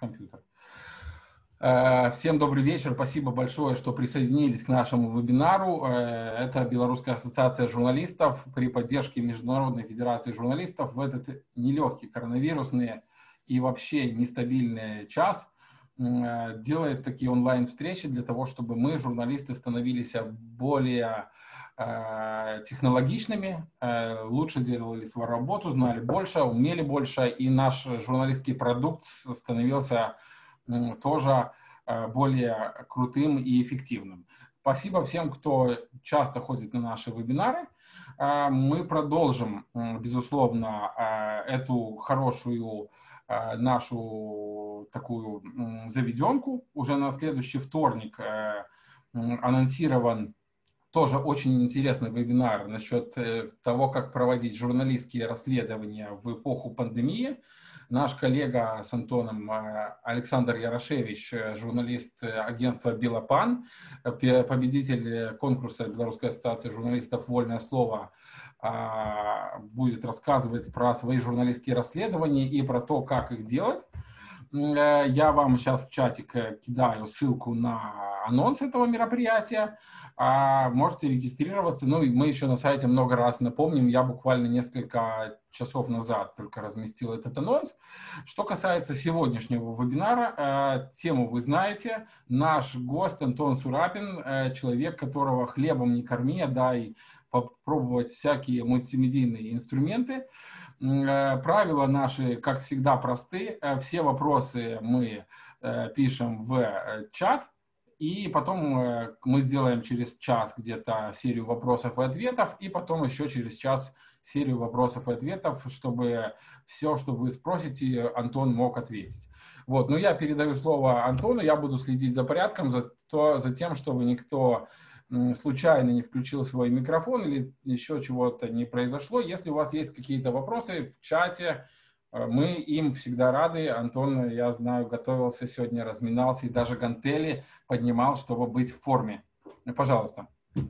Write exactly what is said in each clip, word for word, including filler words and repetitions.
компьютер. Всем добрый вечер. Спасибо большое, что присоединились к нашему вебинару. Это Белорусская ассоциация журналистов при поддержке Международной федерации журналистов в этот нелегкий коронавирусный и вообще нестабильный час делает такие онлайн-встречи для того, чтобы мы, журналисты, становились более технологичными, лучше делали свою работу, знали больше, умели больше, и наш журналистский продукт становился тоже более крутым и эффективным. Спасибо всем, кто часто ходит на наши вебинары. Мы продолжим, безусловно, эту хорошую нашу такую заведенку. Уже на следующий вторник анонсирован тоже очень интересный вебинар насчет того, как проводить журналистские расследования в эпоху пандемии. Наш коллега с Антоном Александр Ярошевич, журналист агентства «Белопан», победитель конкурса Белорусской ассоциации журналистов «Вольное слово», будет рассказывать про свои журналистские расследования и про то, как их делать. Я вам сейчас в чатик кидаю ссылку на анонс этого мероприятия. Можете регистрироваться. Ну, и мы еще на сайте много раз напомним. Я буквально несколько часов назад только разместил этот анонс. Что касается сегодняшнего вебинара, тему вы знаете. Наш гость Антон Сурапин, человек, которого хлебом не корми, дай попробовать всякие мультимедийные инструменты. Правила наши, как всегда, просты. Все вопросы мы пишем в чат, и потом мы сделаем через час где-то серию вопросов и ответов, и потом еще через час серию вопросов и ответов, чтобы все, что вы спросите, Антон мог ответить. Вот. Но я передаю слово Антону, я буду следить за порядком, за, то, за тем, чтобы никто случайно не включил свой микрофон или еще чего-то не произошло. Если у вас есть какие-то вопросы в чате, мы им всегда рады. Антон, я знаю, готовился сегодня, разминался и даже гантели поднимал, чтобы быть в форме. Пожалуйста.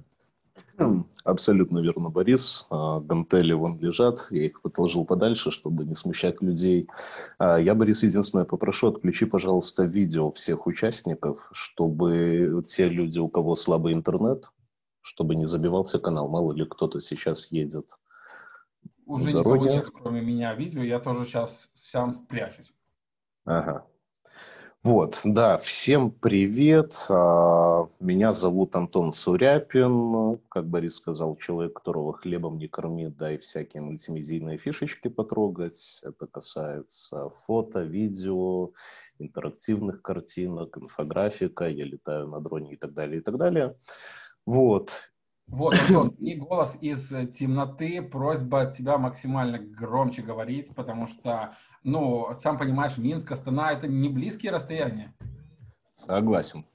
Абсолютно верно, Борис. Гантели вон лежат, я их отложил подальше, чтобы не смущать людей. Я, Борис, единственное попрошу, отключи, пожалуйста, видео всех участников, чтобы те люди, у кого слабый интернет, чтобы не забивался канал. Мало ли кто-то сейчас едет. Уже никого нет, кроме меня, видео. Я тоже сейчас сам спрячусь. Ага. Вот, да, всем привет. Меня зовут Антон Суряпин. Как Борис сказал, человек, которого хлебом не корми, дай всякие мультимедийные фишечки потрогать. Это касается фото, видео, интерактивных картинок, инфографика. Я летаю на дроне и так далее, и так далее. Вот. Вот, Антон, и голос из темноты, просьба тебя максимально громче говорить, потому что, ну, сам понимаешь, Минск, Астана — это не близкие расстояния. Согласен.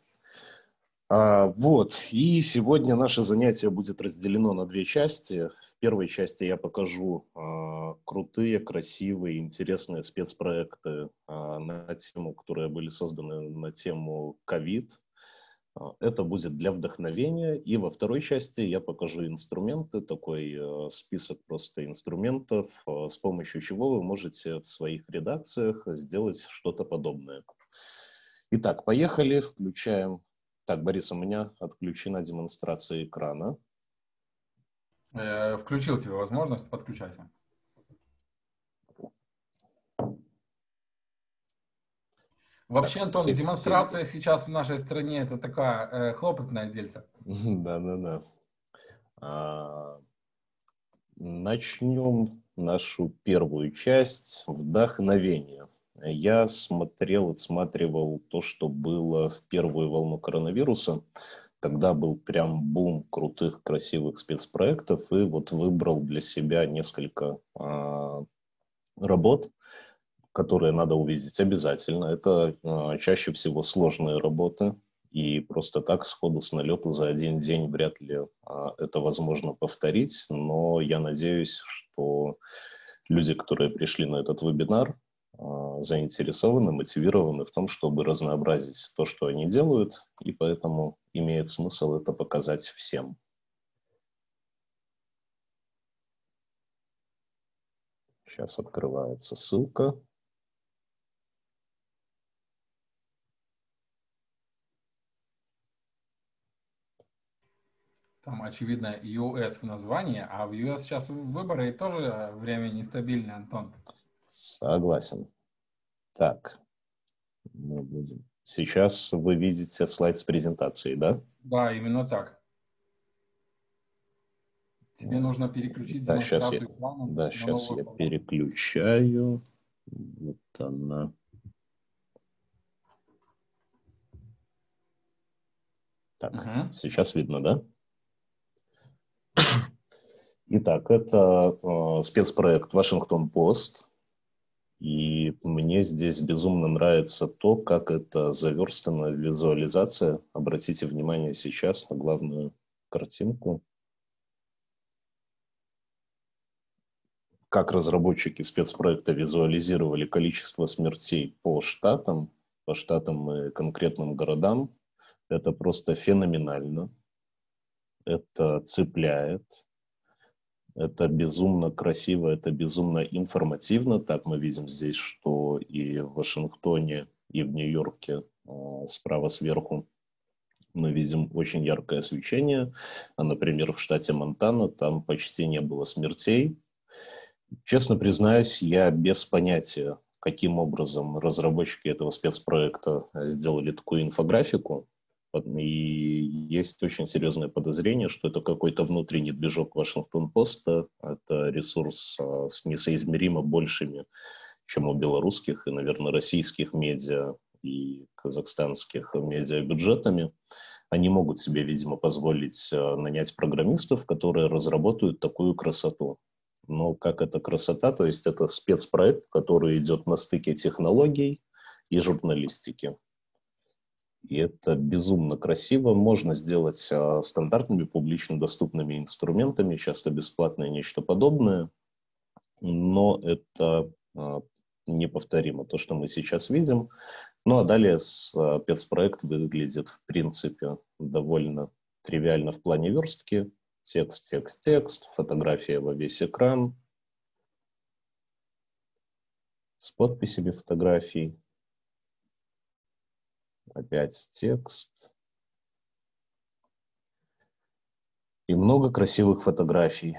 А, вот, и сегодня наше занятие будет разделено на две части. В первой части я покажу а, крутые, красивые, интересные спецпроекты а, на тему, которые были созданы на тему ковид. Это будет для вдохновения. И во второй части я покажу инструменты, такой э, список просто инструментов, э, с помощью чего вы можете в своих редакциях сделать что-то подобное. Итак, поехали, включаем. Так, Борис, у меня отключена демонстрация экрана. Э, включил тебе возможность, подключайся. Вообще, Антон, все, демонстрация все сейчас в нашей стране — это такая э, хлопотная дельца. Да-да-да. А, начнем нашу первую часть — вдохновение. Я смотрел, отсматривал то, что было в первую волну коронавируса. Тогда был прям бум крутых, красивых спецпроектов, и вот выбрал для себя несколько а, работ, которые надо увидеть обязательно. Это а, чаще всего сложные работы, и просто так сходу с налету за один день вряд ли а, это возможно повторить, но я надеюсь, что люди, которые пришли на этот вебинар, а, заинтересованы, мотивированы в том, чтобы разнообразить то, что они делают, и поэтому имеет смысл это показать всем. Сейчас открывается ссылка. Там, очевидно, ю эс в названии, а в ю эс сейчас выборы и тоже время нестабильное, Антон. Согласен. Так, мы будем. Сейчас вы видите слайд с презентацией, да? Да, именно так. Тебе нужно переключить Да, сейчас я, демонстрацию экрана да, на сейчас новую я форму. переключаю. Вот она. Так, Угу. сейчас видно, да? Итак, это э, спецпроект «Вашингтон-Пост». И мне здесь безумно нравится то, как это заверстана визуализация. Обратите внимание сейчас на главную картинку. Как разработчики спецпроекта визуализировали количество смертей по штатам, по штатам и конкретным городам. Это просто феноменально. Это цепляет. Это безумно красиво, это безумно информативно. Так мы видим здесь, что и в Вашингтоне, и в Нью-Йорке э, справа сверху мы видим очень яркое освещение. А, например, в штате Монтана там почти не было смертей. Честно признаюсь, я без понятия, каким образом разработчики этого спецпроекта сделали такую инфографику. И есть очень серьезное подозрение, что это какой-то внутренний движок Вашингтон-Поста. Это ресурс а, с несоизмеримо большими, чем у белорусских и, наверное, российских медиа и казахстанских медиа бюджетами. Они могут себе, видимо, позволить а, нанять программистов, которые разработают такую красоту. Но как эта красота, то есть это спецпроект, который идет на стыке технологий и журналистики. И это безумно красиво. Можно сделать а, стандартными публично доступными инструментами, часто бесплатное нечто подобное, но это а, неповторимо, то, что мы сейчас видим. Ну а далее спецпроект выглядит, в принципе, довольно тривиально в плане верстки. Текст, текст, текст, фотография во весь экран, с подписями фотографий. Опять текст. И много красивых фотографий.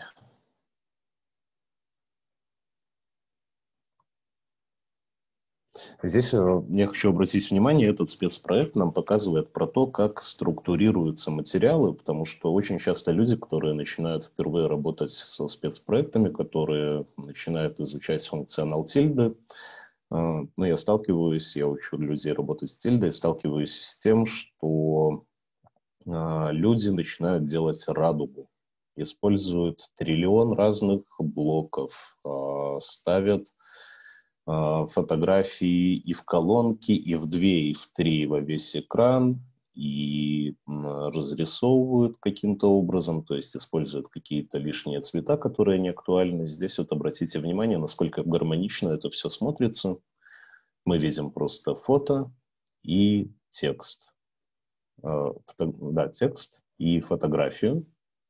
Здесь я хочу обратить внимание, этот спецпроект нам показывает про то, как структурируются материалы, потому что очень часто люди, которые начинают впервые работать со спецпроектами, которые начинают изучать функционал тильды, ну, я сталкиваюсь, я учу людей работать с тильдой, сталкиваюсь с тем, что люди начинают делать радугу, используют триллион разных блоков, ставят фотографии и в колонки, и в две, и в три во весь экран, и разрисовывают каким-то образом, то есть используют какие-то лишние цвета, которые не актуальны. Здесь вот обратите внимание, насколько гармонично это все смотрится. Мы видим просто фото и текст. Да, текст и фотографию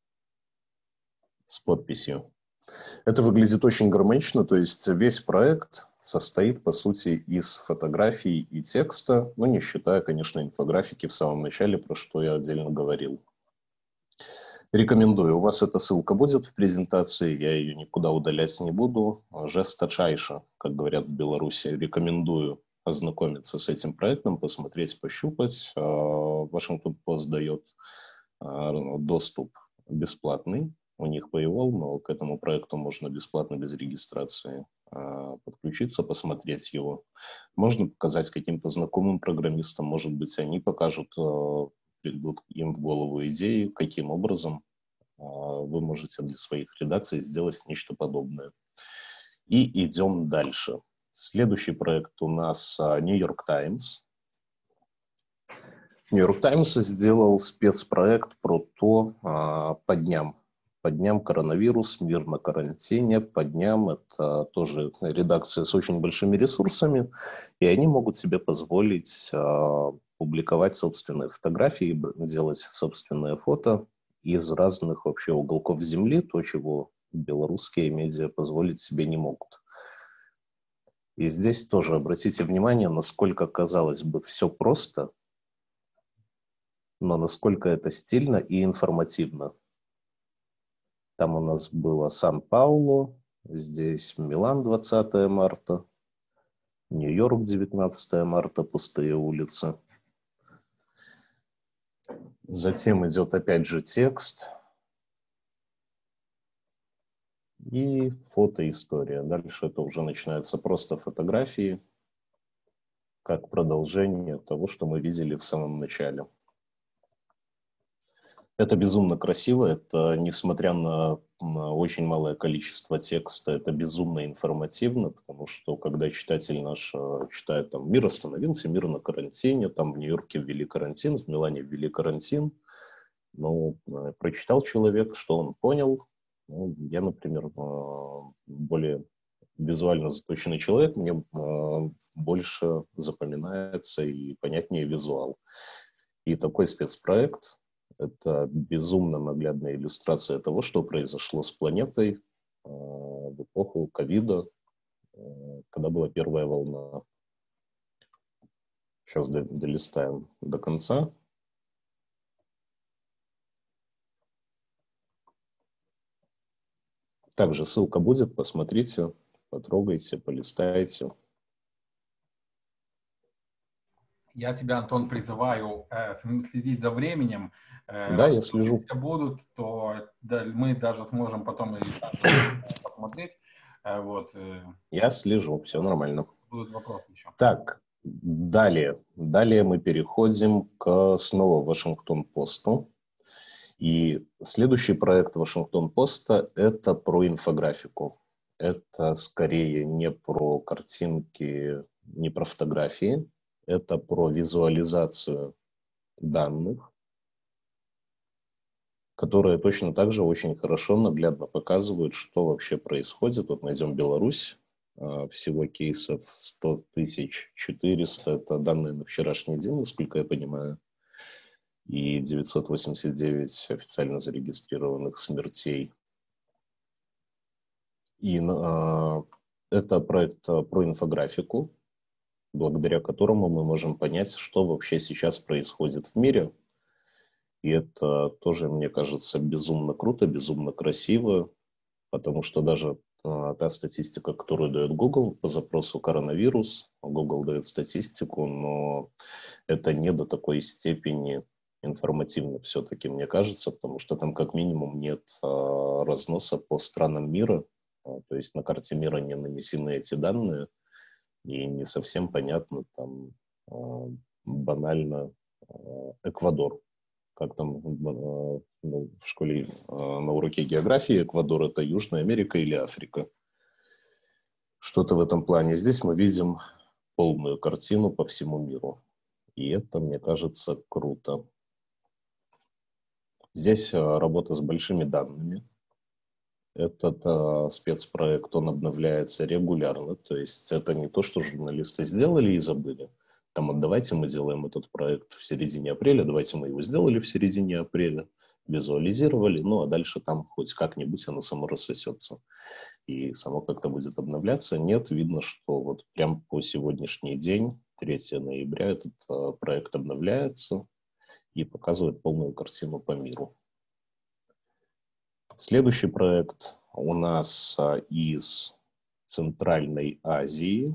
с подписью. Это выглядит очень гармонично, то есть весь проект состоит, по сути, из фотографий и текста, ну, не считая, конечно, инфографики в самом начале, про что я отдельно говорил. Рекомендую. У вас эта ссылка будет в презентации, я ее никуда удалять не буду. Жесточайше, как говорят в Беларуси, рекомендую ознакомиться с этим проектом, посмотреть, пощупать. Вашингтон-Пост дает доступ бесплатный. У них paywall, но к этому проекту можно бесплатно, без регистрации подключиться, посмотреть его. Можно показать каким-то знакомым программистам, может быть, они покажут, придут им в голову идеи, каким образом вы можете для своих редакций сделать нечто подобное. И идем дальше. Следующий проект у нас New York Times. New York Times сделал спецпроект про то, по дням, по дням коронавирус, мир на карантине, по дням это тоже редакция с очень большими ресурсами, и они могут себе позволить публиковать собственные фотографии, делать собственное фото из разных вообще уголков земли, то, чего белорусские медиа позволить себе не могут. И здесь тоже обратите внимание, насколько, казалось бы, все просто, но насколько это стильно и информативно. Там у нас было Сан-Паулу, здесь Милан двадцатое марта, Нью-Йорк девятнадцатое марта, пустые улицы. Затем идет опять же текст и фотоистория. Дальше это уже начинаются просто фотографии, как продолжение того, что мы видели в самом начале. Это безумно красиво, это, несмотря на, на очень малое количество текста, это безумно информативно, потому что когда читатель наш э, читает, там, мир остановился, мир на карантине, там в Нью-Йорке ввели карантин, в Милане ввели карантин, ну, э, прочитал человек, что он понял. Ну, я, например, э, более визуально заточенный человек, мне э, больше запоминается и понятнее визуал. И такой спецпроект – это безумно наглядная иллюстрация того, что произошло с планетой э, в эпоху ковида, э, когда была первая волна. Сейчас до, долистаем до конца. Также ссылка будет, посмотрите, потрогайте, полистайте. Я тебя, Антон, призываю э, следить за временем. Э, Да, раз я слежу. все будут, то да, мы даже сможем потом и посмотреть. Э, вот, э, Я слежу, все нормально. будут вопросы еще. Так, далее. Далее мы переходим к снова Вашингтон-Посту. И следующий проект Вашингтон-Поста – это про инфографику. Это скорее не про картинки, не про фотографии. Это про визуализацию данных, которые точно так же очень хорошо, наглядно показывают, что вообще происходит. Вот найдем Беларусь. Всего кейсов сто тысяч четыреста. Это данные на вчерашний день, насколько я понимаю. И девятьсот восемьдесят девять официально зарегистрированных смертей. И э, это проект про инфографику, благодаря которому мы можем понять, что вообще сейчас происходит в мире. И это тоже, мне кажется, безумно круто, безумно красиво, потому что даже э, та статистика, которую дает Google по запросу коронавирус, Google дает статистику, но это не до такой степени информативно все-таки, мне кажется, потому что там как минимум нет э, разноса по странам мира, э, то есть на карте мира не нанесены эти данные, и не совсем понятно там э, банально э, Эквадор. Как там э, в школе э, на уроке географии, Эквадор – это Южная Америка или Африка. Что-то в этом плане. Здесь мы видим полную картину по всему миру. И это, мне кажется, круто. Здесь работа с большими данными. Этот э, спецпроект, он обновляется регулярно. То есть это не то, что журналисты сделали и забыли. Там, вот давайте мы делаем этот проект в середине апреля, давайте мы его сделали в середине апреля, визуализировали, ну а дальше там хоть как-нибудь оно само рассосется. И само как-то будет обновляться. Нет, видно, что вот прям по сегодняшний день, третьего ноября, этот э, проект обновляется и показывает полную картину по миру. Следующий проект у нас а, из Центральной Азии.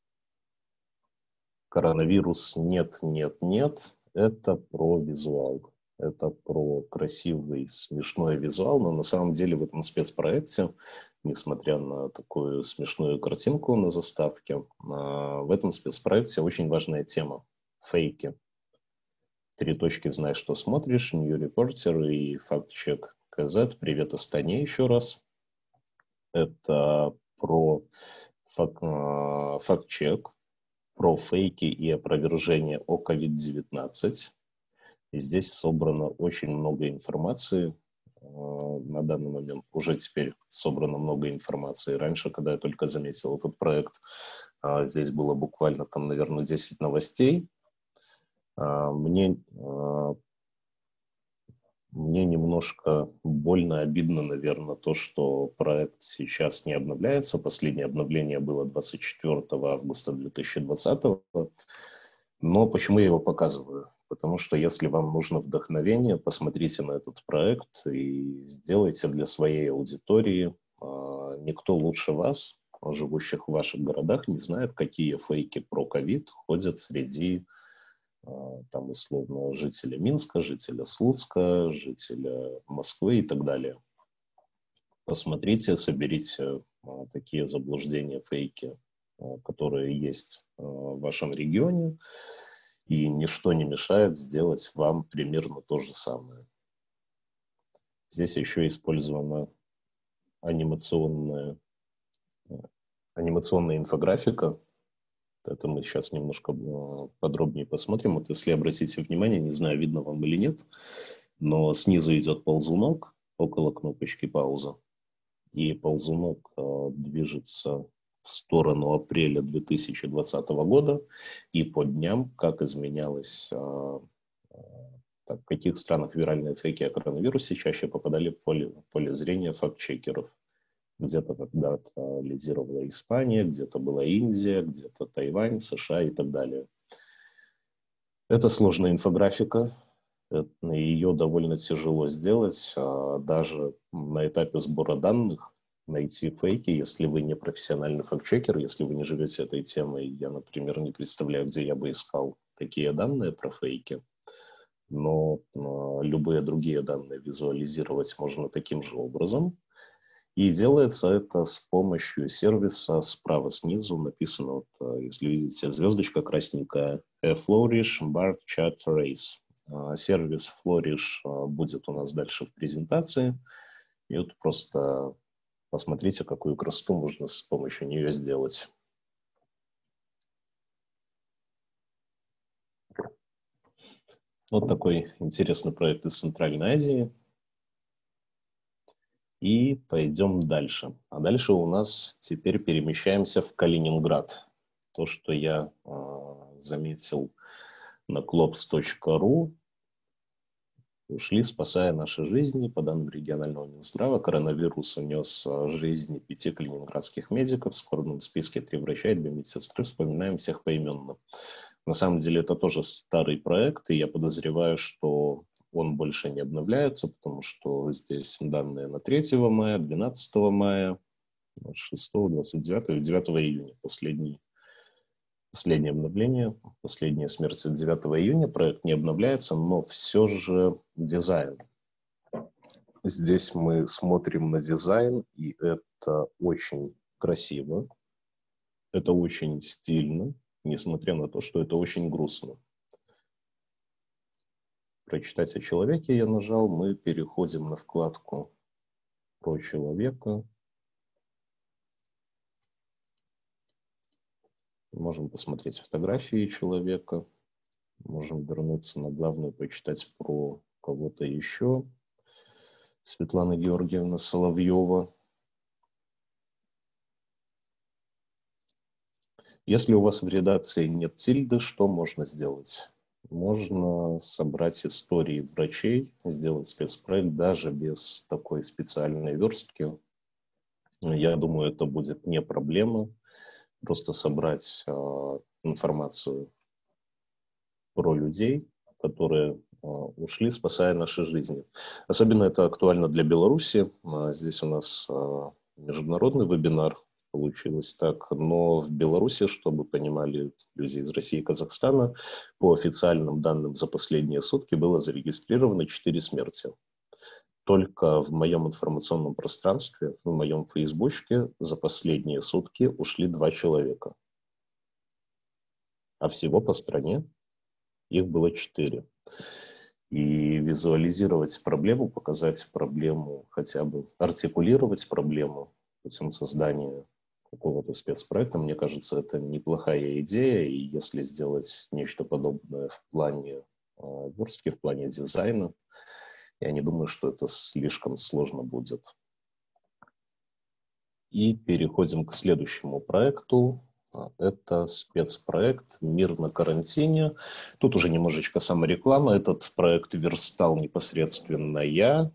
Коронавирус нет, нет, нет. Это про визуал. Это про красивый, смешной визуал. Но на самом деле в этом спецпроекте, несмотря на такую смешную картинку на заставке, в этом спецпроекте очень важная тема – фейки. Три точки «Знай, что смотришь», New Reporter и факт-чек ка зет. Привет Астане еще раз. Это про фак- факт-чек, про фейки и опровержение о ковид девятнадцать. И здесь собрано очень много информации. На данный момент уже теперь собрано много информации. Раньше, когда я только заметил этот проект, здесь было буквально там, наверное, десять новостей. Мне, мне немножко больно, обидно, наверное, то, что проект сейчас не обновляется. Последнее обновление было двадцать четвёртого августа две тысячи двадцатого. Но почему я его показываю? Потому что если вам нужно вдохновение, посмотрите на этот проект и сделайте для своей аудитории. Никто лучше вас, живущих в ваших городах, не знает, какие фейки про ковид ходят среди, там, условно, жителя Минска, жителя Слуцка, жителя Москвы и так далее. Посмотрите, соберите такие заблуждения, фейки, которые есть в вашем регионе, и ничто не мешает сделать вам примерно то же самое. Здесь еще использована анимационная, анимационная инфографика. Это мы сейчас немножко подробнее посмотрим. Вот если обратите внимание, не знаю, видно вам или нет, но снизу идет ползунок около кнопочки пауза. И ползунок э, движется в сторону апреля две тысячи двадцатого года и по дням, как изменялось, э, э, так, в каких странах виральные фейки о коронавирусе чаще попадали в поле, в поле зрения факт-чекеров. Где-то когда-то лидировала Испания, где-то была Индия, где-то Тайвань, США и так далее. Это сложная инфографика. Ее довольно тяжело сделать, даже на этапе сбора данных, найти фейки, если вы не профессиональный факт-чекер, если вы не живете этой темой. Я, например, не представляю, где я бы искал такие данные про фейки, но любые другие данные визуализировать можно таким же образом. И делается это с помощью сервиса. Справа снизу написано, вот, если видите, звездочка красненькая, Flourish Bar Chat Race. Сервис Flourish будет у нас дальше в презентации. И вот просто посмотрите, какую красоту можно с помощью нее сделать. Вот такой интересный проект из Центральной Азии. И пойдем дальше. А дальше у нас теперь перемещаемся в Калининград. То, что я э, заметил на клопс точка ру, ушли, спасая наши жизни. По данным регионального Минздрава, коронавирус унес жизни пяти калининградских медиков. В скорбном списке три врача и две медсестры. Вспоминаем всех поименно. На самом деле это тоже старый проект, и я подозреваю, что он больше не обновляется, потому что здесь данные на третьего мая, двенадцатого мая, шестого, двадцать девятого и девятого июня. Последний, последнее обновление, последняя смерть девятого июня. Проект не обновляется, но все же дизайн. Здесь мы смотрим на дизайн, и это очень красиво, это очень стильно, несмотря на то, что это очень грустно. Прочитать о человеке я нажал, мы переходим на вкладку про человека. Можем посмотреть фотографии человека, можем вернуться на главную, почитать про кого-то еще. Светлана Георгиевна Соловьева. Если у вас в редакции нет тильды, что можно сделать? Можно собрать истории врачей, сделать спецпроект даже без такой специальной верстки. Я думаю, это будет не проблема. Просто собрать э, информацию про людей, которые э, ушли, спасая наши жизни. Особенно это актуально для Беларуси. Э, здесь у нас э, международный вебинар. Получилось так, но в Беларуси, чтобы понимали люди из России и Казахстана, по официальным данным за последние сутки было зарегистрировано четыре смерти. Только в моем информационном пространстве, в моем фейсбучке за последние сутки ушли два человека. А всего по стране их было четыре. И визуализировать проблему, показать проблему, хотя бы артикулировать проблему путем создания какого-то спецпроекта, мне кажется, это неплохая идея, и если сделать нечто подобное в плане э, верстки, в плане дизайна, я не думаю, что это слишком сложно будет. И переходим к следующему проекту. Это спецпроект «Мир на карантине». Тут уже немножечко самореклама. Этот проект верстал непосредственно я.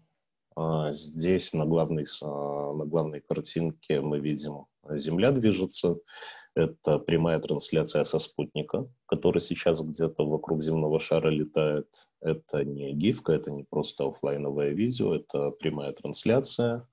Здесь на главной, на главной картинке мы видим Земля движется. Это прямая трансляция со спутника, который сейчас где-то вокруг земного шара летает. Это не гифка, это не просто оффлайновое видео, это прямая трансляция.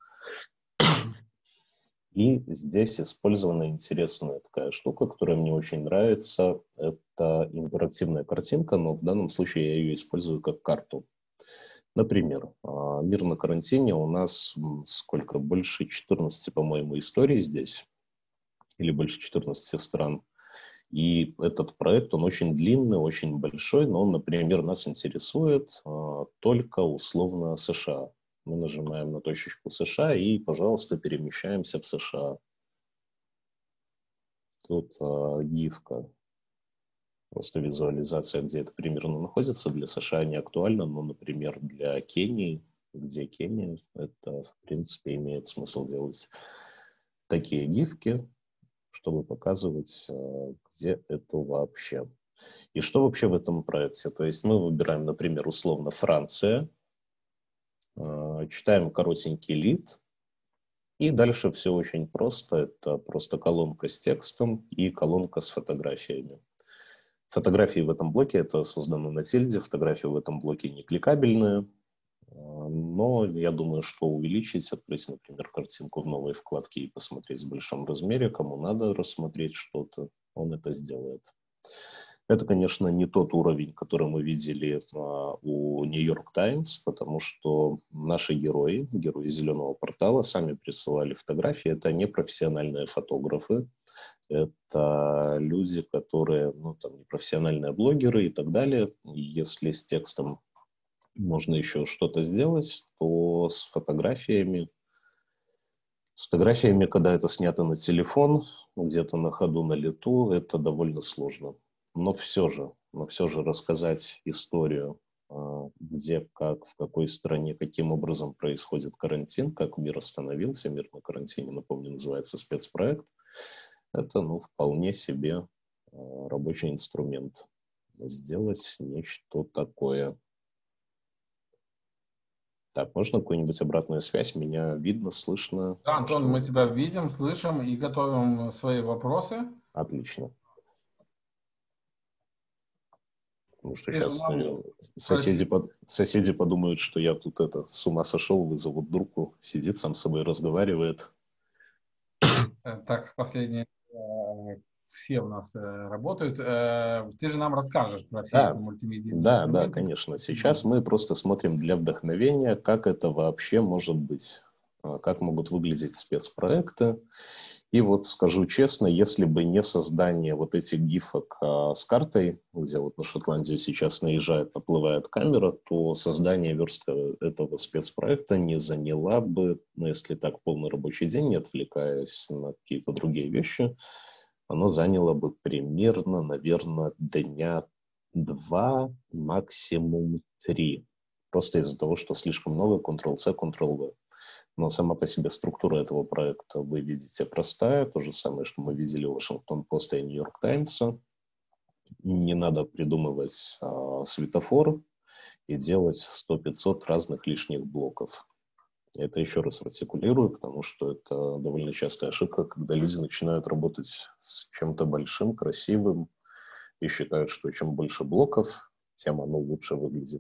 И здесь использована интересная такая штука, которая мне очень нравится. Это интерактивная картинка, но в данном случае я ее использую как карту. Например, «Мир на карантине» у нас сколько? Больше четырнадцати, по-моему, историй здесь, или больше четырнадцати стран. И этот проект, он очень длинный, очень большой, но он, например, нас интересует а, только условно США. Мы нажимаем на точечку США и, пожалуйста, перемещаемся в США. Тут а, гифка, просто визуализация, где это примерно находится. Для США не актуально, но, например, для Кении, где Кения, это, в принципе, имеет смысл делать такие гифки, чтобы показывать, где это вообще. И что вообще в этом проекте? То есть мы выбираем, например, условно Франция, читаем коротенький лид, и дальше все очень просто. Это просто колонка с текстом и колонка с фотографиями. Фотографии в этом блоке, это создано на тильде, фотографии в этом блоке не кликабельные, но я думаю, что увеличить, открыть, например, картинку в новой вкладке и посмотреть в большом размере, кому надо рассмотреть что-то, он это сделает. Это, конечно, не тот уровень, который мы видели а, у New York Times, потому что наши герои, герои зеленого портала, сами присылали фотографии. Это не профессиональные фотографы, это люди, которые, ну, там, непрофессиональные блогеры и так далее. И если с текстом можно еще что-то сделать, то с фотографиями, с фотографиями, когда это снято на телефон, где-то на ходу, на лету, это довольно сложно. Но все же, но все же рассказать историю, где, как, в какой стране, каким образом происходит карантин, как мир остановился, мир на карантине, напомню, называется спецпроект, это, ну, вполне себе рабочий инструмент. Сделать нечто такое. Так, можно какую-нибудь обратную связь? Меня видно, слышно? Да, Антон, Что... мы тебя видим, слышим и готовим свои вопросы. Отлично. Потому что Ты же сейчас, нам наверное, соседи, просил... под... соседи подумают, что я тут это с ума сошел, вызовут дурку, сидит сам с собой разговаривает. Так, последние э, все у нас э, работают. Э, Ты же нам расскажешь про все эти Да, мультимедийные да, да, инструменты. конечно. Сейчас мы просто смотрим для вдохновения, как это вообще может быть, а, как могут выглядеть спецпроекты. И вот скажу честно, если бы не создание вот этих гифок а, с картой, где вот на Шотландию сейчас наезжает, наплывает камера, то создание верстка этого спецпроекта не заняла бы, ну, если так, полный рабочий день, не отвлекаясь на какие-то другие вещи, оно заняло бы примерно, наверное, дня два, максимум три. Просто из-за того, что слишком много контрол-C, контрол-V. Но сама по себе структура этого проекта, вы видите, простая. То же самое, что мы видели у Вашингтон-Поста и Нью-Йорк Таймса. Не надо придумывать а, светофор и делать сто-пятьсот разных лишних блоков. Это еще раз артикулирую, потому что это довольно частая ошибка, когда люди начинают работать с чем-то большим, красивым и считают, что чем больше блоков, тем оно лучше выглядит.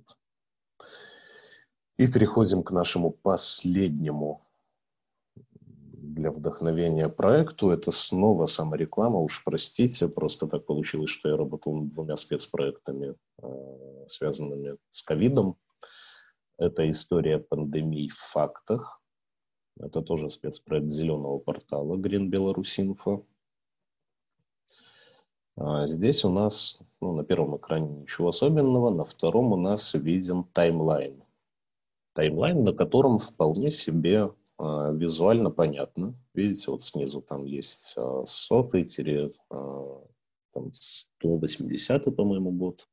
И переходим к нашему последнему для вдохновения проекту. Это снова самореклама, уж простите, просто так получилось, что я работал над двумя спецпроектами, связанными с ковидом. Это история пандемии в фактах. Это тоже спецпроект зеленого портала Green Belarus Info. Здесь у нас, ну, на первом экране ничего особенного, на втором у нас виден таймлайн. Таймлайн, на котором вполне себе а, визуально понятно. Видите, вот снизу там есть а, сотый, тире, а, там сто восьмидесятый, по-моему, год.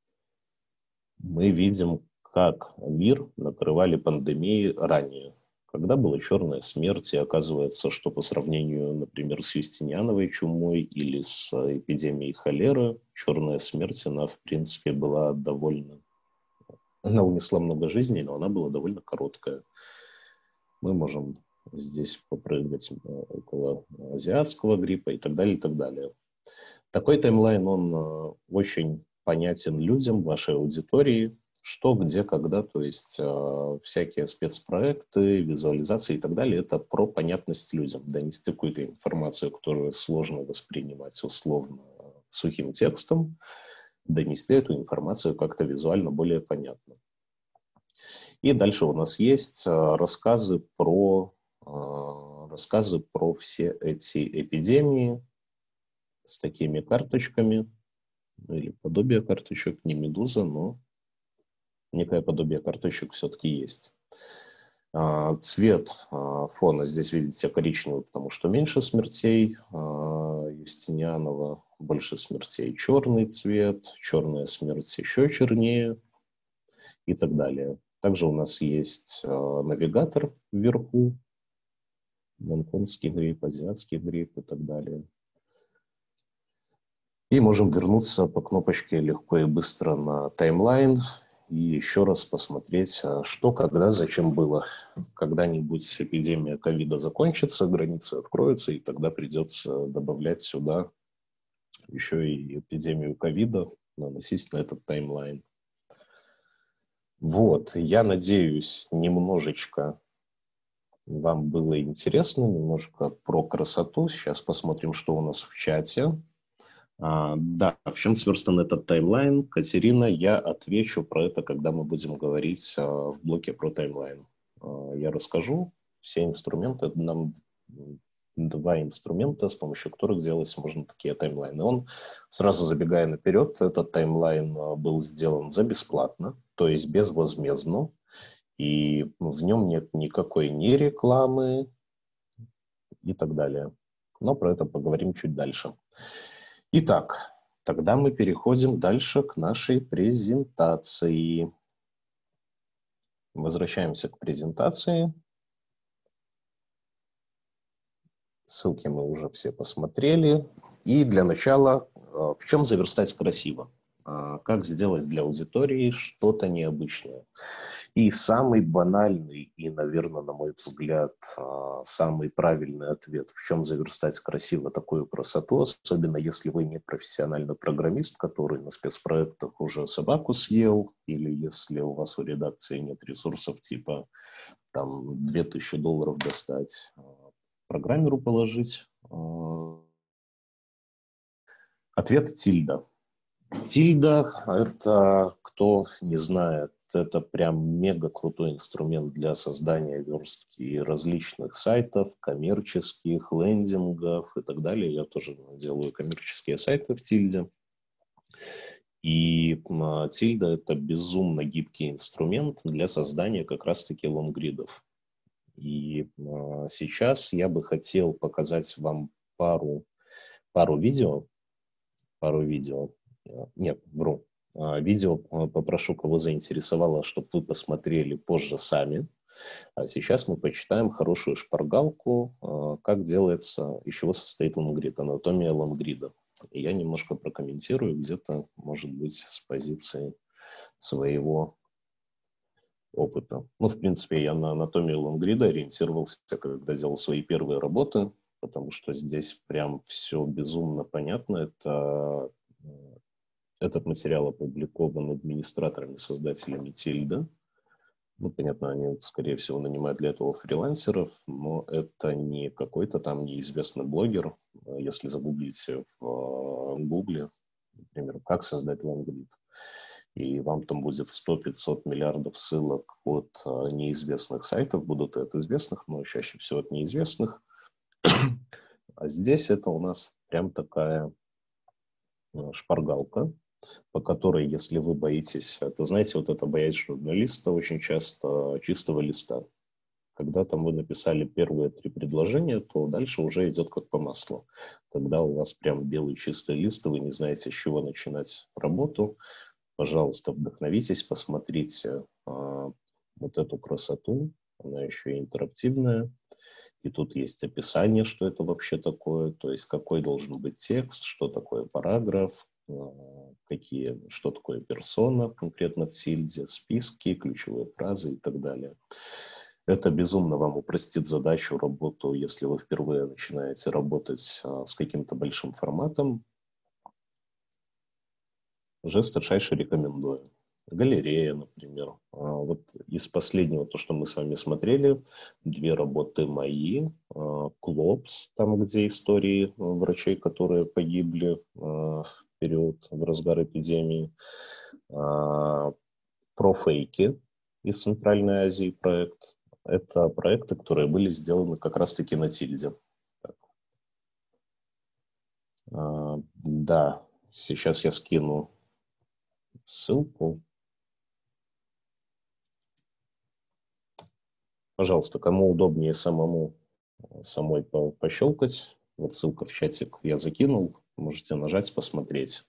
Мы видим, как мир накрывали пандемии ранее. Когда была черная смерть, и оказывается, что по сравнению, например, с Юстиниановой чумой или с эпидемией холеры, черная смерть, она, в принципе, была довольно... Она унесла много жизней, но она была довольно короткая. Мы можем здесь попрыгать около азиатского гриппа и так далее, и так далее. Такой таймлайн, он очень понятен людям, вашей аудитории, что, где, когда, то есть э, всякие спецпроекты, визуализации и так далее, это про понятность людям, донести какую-то информацию, которую сложно воспринимать условно сухим текстом, донести эту информацию как-то визуально более понятно. И дальше у нас есть э, рассказы про, э, рассказы про все эти эпидемии с такими карточками, или подобие карточек, не медуза, но некое подобие карточек все-таки есть. Цвет фона здесь, видите, коричневый, потому что меньше смертей. Юстинианова больше смертей. Черный цвет, черная смерть еще чернее и так далее. Также у нас есть навигатор вверху. Гонконгский грипп, азиатский грипп и так далее. И можем вернуться по кнопочке легко и быстро на таймлайн и еще раз посмотреть, что, когда, зачем было. Когда-нибудь эпидемия ковида закончится, границы откроются, и тогда придется добавлять сюда еще и эпидемию ковида, наносить на этот таймлайн. Вот, я надеюсь, немножечко вам было интересно, немножко про красоту. Сейчас посмотрим, что у нас в чате. А, да, в чем сверстан этот таймлайн? Катерина, я отвечу про это, когда мы будем говорить а, в блоке про таймлайн. А, я расскажу все инструменты. Нам два инструмента, с помощью которых делать можно такие таймлайны. Он, сразу забегая наперед, этот таймлайн а, был сделан за бесплатно, то есть безвозмездно, и в нем нет никакой ни рекламы и так далее. Но про это поговорим чуть дальше. Итак, тогда мы переходим дальше к нашей презентации. Возвращаемся к презентации. Ссылки мы уже все посмотрели. И для начала, в чем заверстать красиво? Как сделать для аудитории что-то необычное? И самый банальный и, наверное, на мой взгляд, самый правильный ответ, в чем заверстать красиво такую красоту, особенно если вы не профессиональный программист, который на спецпроектах уже собаку съел, или если у вас в редакции нет ресурсов типа там две тысячи долларов достать, программеру положить. Ответ тильда. Тильда – это, кто не знает, это прям мега крутой инструмент для создания верстки различных сайтов, коммерческих, лендингов и так далее. Я тоже делаю коммерческие сайты в тильде. И тильда – это безумно гибкий инструмент для создания как раз-таки лонгридов. И сейчас я бы хотел показать вам пару, пару видео, пару видео. Нет, вру. Видео попрошу, кого заинтересовало, чтобы вы посмотрели позже сами. А сейчас мы почитаем хорошую шпаргалку, как делается, из чего состоит лонгрид, анатомия лонгрида. И я немножко прокомментирую где-то, может быть, с позиции своего опыта. Ну, в принципе, я на анатомию лонгрида ориентировался, когда делал свои первые работы, потому что здесь прям все безумно понятно. Это... Этот материал опубликован администраторами, создателями тильда. Ну, понятно, они, скорее всего, нанимают для этого фрилансеров, но это не какой-то там неизвестный блогер. Если загуглите в гугле, например, как создать лонгрид, и вам там будет сто-пятьсот миллиардов ссылок от неизвестных сайтов, будут и от известных, но чаще всего от неизвестных. А здесь это у нас прям такая шпаргалка, по которой, если вы боитесь, это, знаете, вот это боязнь журналиста очень часто чистого листа. Когда там вы написали первые три предложения, то дальше уже идет как по маслу. Когда у вас прям белый чистый лист, и вы не знаете, с чего начинать работу, пожалуйста, вдохновитесь, посмотрите а, вот эту красоту. Она еще и интерактивная. И тут есть описание, что это вообще такое, то есть какой должен быть текст, что такое параграф, какие, что такое персона конкретно в тильде, списки, ключевые фразы и так далее. Это безумно вам упростит задачу, работу, если вы впервые начинаете работать а, с каким-то большим форматом. Жесточайше рекомендую. Галерея, например. А, вот из последнего, то, что мы с вами смотрели, две работы мои. А, Клопс, там, где истории врачей, которые погибли а, в период, в разгар эпидемии. А, Про фейки из Центральной Азии проект. Это проекты, которые были сделаны как раз-таки на Тильде. А, да, сейчас я скину ссылку. Пожалуйста, кому удобнее самому самой по пощелкать. Вот ссылка в чатик я закинул. Можете нажать, посмотреть.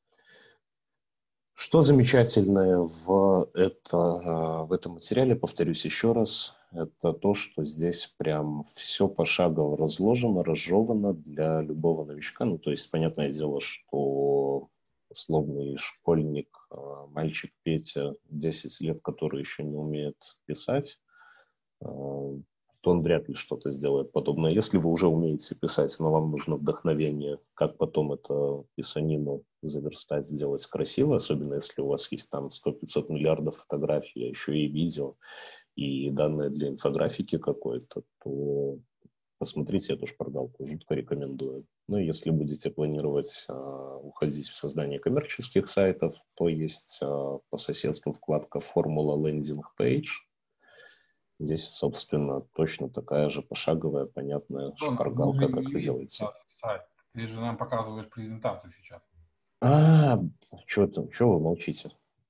Что замечательное в, это, в этом материале, повторюсь еще раз, это то, что здесь прям все пошагово разложено, разжевано для любого новичка. Ну, то есть, понятное дело, что условный школьник, мальчик Петя, десять лет, который еще не умеет писать, то он вряд ли что-то сделает подобное. Если вы уже умеете писать, но вам нужно вдохновение, как потом это писанину заверстать, сделать красиво, особенно если у вас есть там сто-пятьсот миллиардов фотографий, а еще и видео, и данные для инфографики какой-то, то посмотрите эту шпаргалку, жутко рекомендую. Ну, если будете планировать а, уходить в создание коммерческих сайтов, то есть а, по соседству вкладка «Формула лендинг пейдж». Здесь, собственно, точно такая же пошаговая, понятная Мы же шпаргалка, как не это видим делается. сайт. Ты же нам показываешь презентацию сейчас. А, что там, что вы молчите?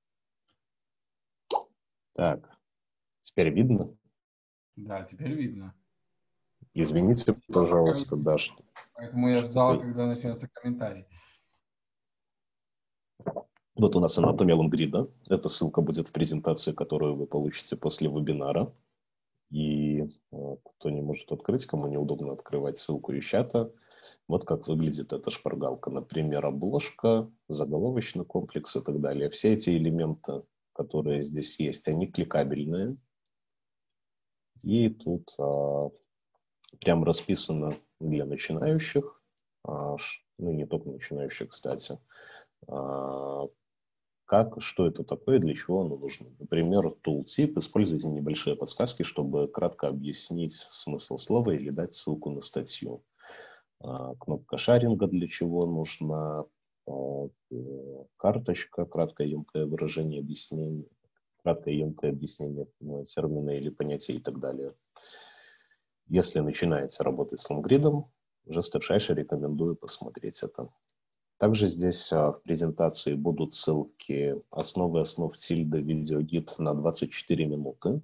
Так, теперь видно? Да, теперь видно. Извините, пожалуйста, да, что, Поэтому я ждал, что-то... когда начнется комментарий. Вот у нас анатомия лонгрида. Эта ссылка будет в презентации, которую вы получите после вебинара. И э, кто не может открыть, кому неудобно открывать ссылку из чата, вот как выглядит эта шпаргалка. Например, обложка, заголовочный комплекс и так далее. Все эти элементы, которые здесь есть, они кликабельные. И тут а, прям расписано для начинающих, а, ну не только начинающих, кстати, а, как, что это такое, для чего оно нужно. Например, tooltip. Используйте небольшие подсказки, чтобы кратко объяснить смысл слова или дать ссылку на статью. А, кнопка шаринга для чего нужна, а, карточка, краткое емкое выражение объяснения, краткое емкое объяснение термина или понятия и так далее. Если начинаете работать с лонгридом, жесточайше рекомендую посмотреть это. Также здесь а, в презентации будут ссылки «Основы основ тильды. Видеогид на двадцать четыре минуты».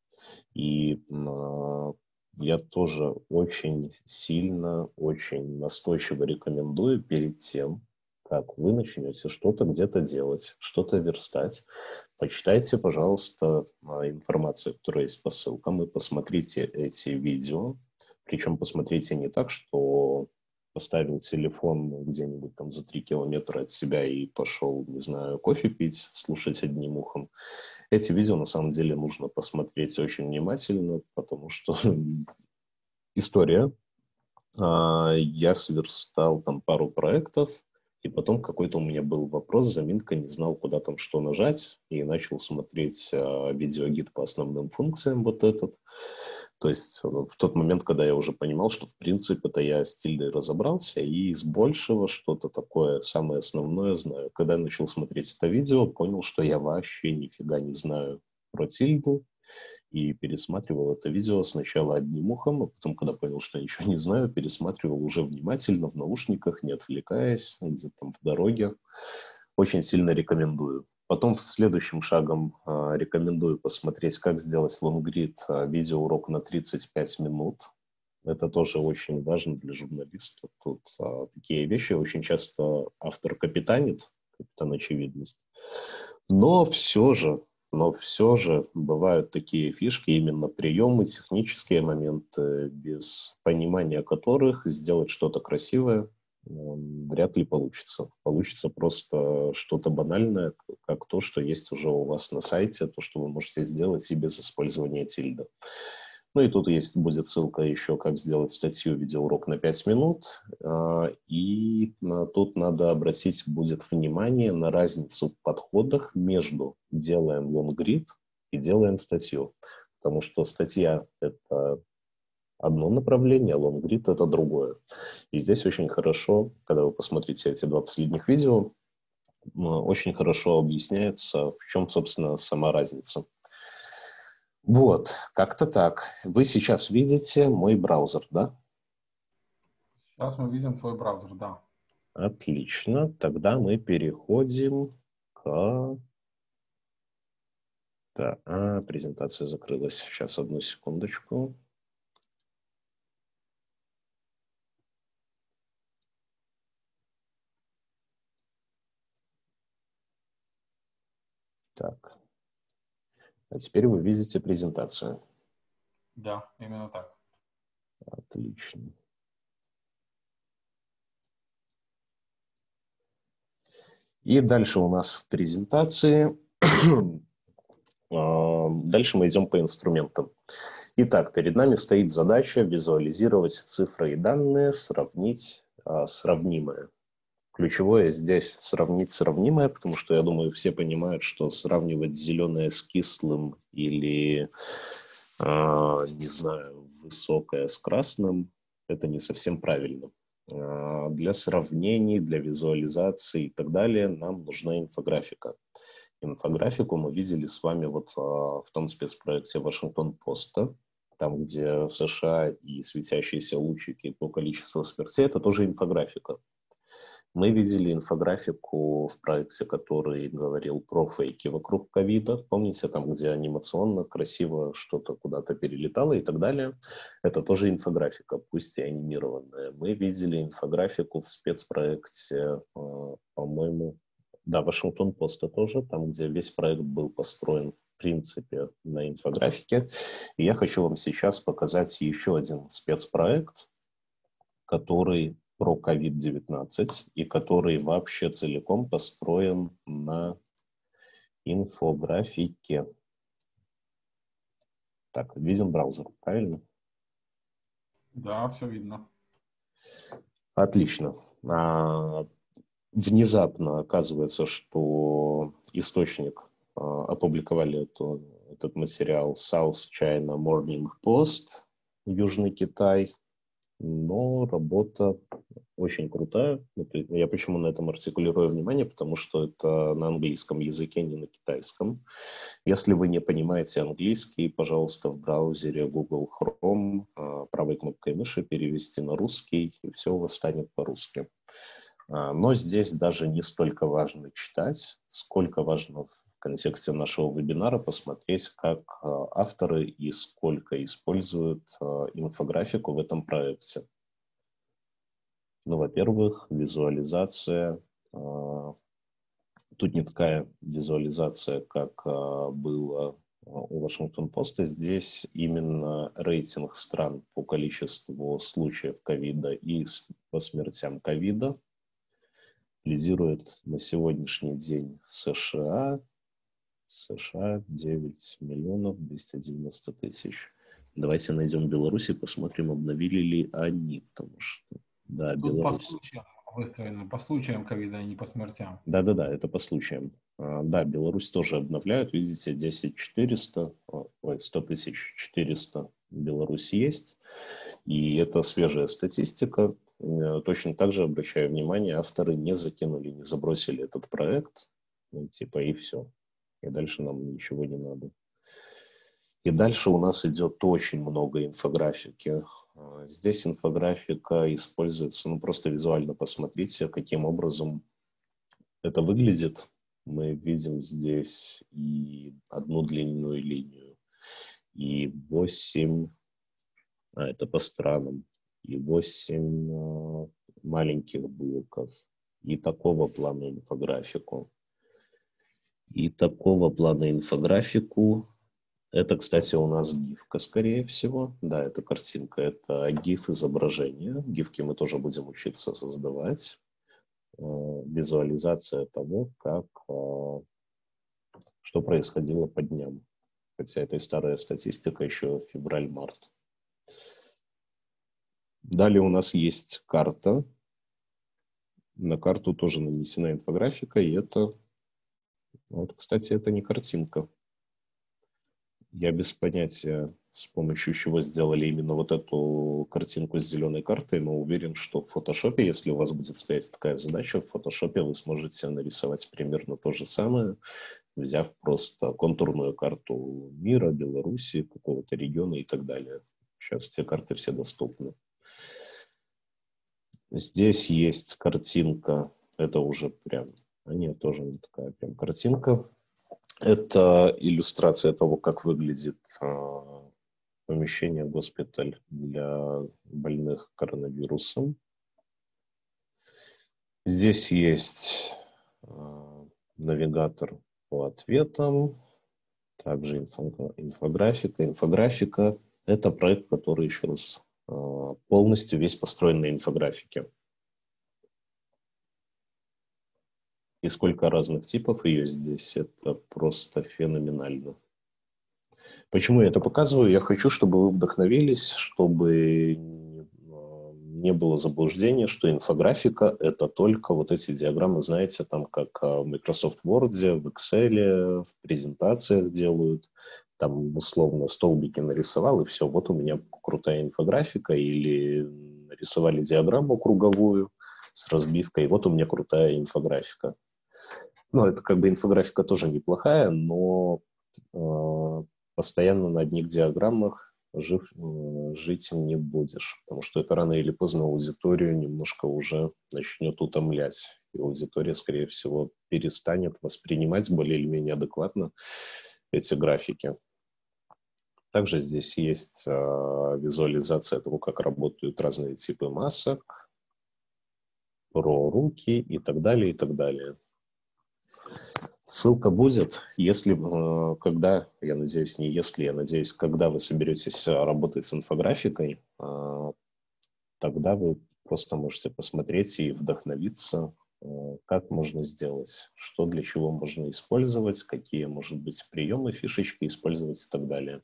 И а, я тоже очень сильно, очень настойчиво рекомендую перед тем, как вы начнете что-то где-то делать, что-то верстать, почитайте, пожалуйста, информацию, которая есть по ссылкам, и посмотрите эти видео. Причем посмотрите не так, что поставил телефон где-нибудь там за три километра от себя и пошел, не знаю, кофе пить, слушать одним ухом. Эти видео на самом деле нужно посмотреть очень внимательно, потому что история. Я сверстал там пару проектов, и потом какой-то у меня был вопрос, заминка, не знал, куда там что нажать, и начал смотреть видеогид по основным функциям вот этот. То есть в тот момент, когда я уже понимал, что в принципе-то я с тильдой разобрался, и из большего что-то такое самое основное знаю. Когда я начал смотреть это видео, понял, что я вообще нифига не знаю про тильду, и пересматривал это видео сначала одним ухом, а потом, когда понял, что я ничего не знаю, пересматривал уже внимательно, в наушниках, не отвлекаясь, где-то там в дороге. Очень сильно рекомендую. Потом следующим шагом э, рекомендую посмотреть, как сделать лонгрид, э, видеоурок на тридцать пять минут. Это тоже очень важно для журналиста. Тут э, такие вещи очень часто автор капитанит, капитан очевидность. Но все же, но все же бывают такие фишки, именно приемы, технические моменты, без понимания которых сделать что-то красивое вряд ли получится. Получится просто что-то банальное, как то, что есть уже у вас на сайте, то, что вы можете сделать и без использования тильды. Ну и тут есть, будет ссылка еще, как сделать статью, видеоурок на пять минут. И тут надо обратить будет внимание на разницу в подходах между делаем лонгрид и делаем статью. Потому что статья – это одно направление, а лонгрид – это другое. И здесь очень хорошо, когда вы посмотрите эти два последних видео, очень хорошо объясняется, в чем, собственно, сама разница. Вот, как-то так. Вы сейчас видите мой браузер, да? Сейчас мы видим твой браузер, да. Отлично. Тогда мы переходим к... Да, а, презентация закрылась. Сейчас, одну секундочку. Так. А теперь вы видите презентацию. Да, именно так. Отлично. И дальше у нас в презентации... Дальше мы идем по инструментам. Итак, перед нами стоит задача визуализировать цифры и данные, сравнить а, сравнимое. Ключевое здесь сравнить сравнимое, потому что, я думаю, все понимают, что сравнивать зеленое с кислым или, а, не знаю, высокое с красным, это не совсем правильно. А, для сравнений, для визуализации и так далее нам нужна инфографика. Инфографику мы видели с вами вот а, в том спецпроекте Вашингтон-Поста, там, где США и светящиеся лучики по количеству смертей, это тоже инфографика. Мы видели инфографику в проекте, который говорил про фейки вокруг ковида. Помните, там, где анимационно красиво что-то куда-то перелетало и так далее. Это тоже инфографика, пусть и анимированная. Мы видели инфографику в спецпроекте, по-моему, да, Вашингтон-Поста тоже, там, где весь проект был построен в принципе на инфографике. И я хочу вам сейчас показать еще один спецпроект, который про ковид девятнадцать и который вообще целиком построен на инфографике. Так, виден браузер, правильно? Да, все видно. Отлично. А, внезапно оказывается, что источник а, опубликовали эту, этот материал South China Morning Post, Южный Китай, но работа очень крутая. Я почему на этом артикулирую внимание, потому что это на английском языке, не на китайском. Если вы не понимаете английский, пожалуйста, в браузере Google Chrome правой кнопкой мыши перевести на русский, и все у вас станет по-русски. Но здесь даже не столько важно читать, сколько важно в контексте нашего вебинара посмотреть, как авторы и сколько используют инфографику в этом проекте. Ну, во-первых, визуализация. Тут не такая визуализация, как было у Вашингтон-Поста. Здесь именно рейтинг стран по количеству случаев ковида и по смертям ковида. Лидирует на сегодняшний день США. США девять миллионов двести девяносто тысяч. Давайте найдем Беларусь и посмотрим, обновили ли они, потому что, да, Тут Беларусь. по случаям выстроено, по случаям ковида, а не по смертям. Да-да-да, это по случаям. А, да, Беларусь тоже обновляют, видите, десять тысяч четыреста, ой, сто тысяч четыреста Беларусь есть, и это свежая статистика. Точно так же, обращаю внимание, авторы не закинули, не забросили этот проект, ну, типа, и все. И дальше нам ничего не надо. И дальше у нас идет очень много инфографики. Здесь инфографика используется, ну просто визуально посмотрите, каким образом это выглядит. Мы видим здесь и одну длинную линию, и восемь, а это по странам, и восемь маленьких блоков, и такого плана инфографику. И такого плана инфографику. Это, кстати, у нас гифка, скорее всего. Да, это картинка, это гиф-изображение. Гифки мы тоже будем учиться создавать. Визуализация того, как, что происходило по дням. хотя это и старая статистика, еще февраль-март. Далее у нас есть карта. На карту тоже нанесена инфографика, и это, вот, кстати, это не картинка. Я без понятия, с помощью чего сделали именно вот эту картинку с зеленой картой, но уверен, что в фотошопе, если у вас будет стоять такая задача, в фотошопе вы сможете нарисовать примерно то же самое, взяв просто контурную карту мира, Беларуси, какого-то региона и так далее. Сейчас те карты все доступны. Здесь есть картинка, это уже прям, а нет, тоже не такая прям картинка. Это иллюстрация того, как выглядит э, помещение госпиталь для больных коронавирусом. Здесь есть э, навигатор по ответам, также инфо, инфографика. Инфографика – это проект, который, еще раз, э, полностью весь построен на инфографике. И сколько разных типов ее здесь, это просто феноменально. Почему я это показываю? Я хочу, чтобы вы вдохновились, чтобы не было заблуждения, что инфографика – это только вот эти диаграммы, знаете, там как в Microsoft Word, в Excel, в презентациях делают. Там условно столбики нарисовал, и все, вот у меня крутая инфографика, или нарисовали диаграмму круговую с разбивкой, и вот у меня крутая инфографика. Ну, это как бы инфографика тоже неплохая, но э, постоянно на одних диаграммах жив, э, жить не будешь, потому что это рано или поздно аудиторию немножко уже начнет утомлять. И аудитория, скорее всего, перестанет воспринимать более или менее адекватно эти графики. Также здесь есть э, визуализация того, как работают разные типы масок, про руки и так далее, и так далее. Ссылка будет, если, когда, я надеюсь, не если, я надеюсь, когда вы соберетесь работать с инфографикой, тогда вы просто можете посмотреть и вдохновиться, как можно сделать, что для чего можно использовать, какие, может быть, приемы, фишечки использовать и так далее.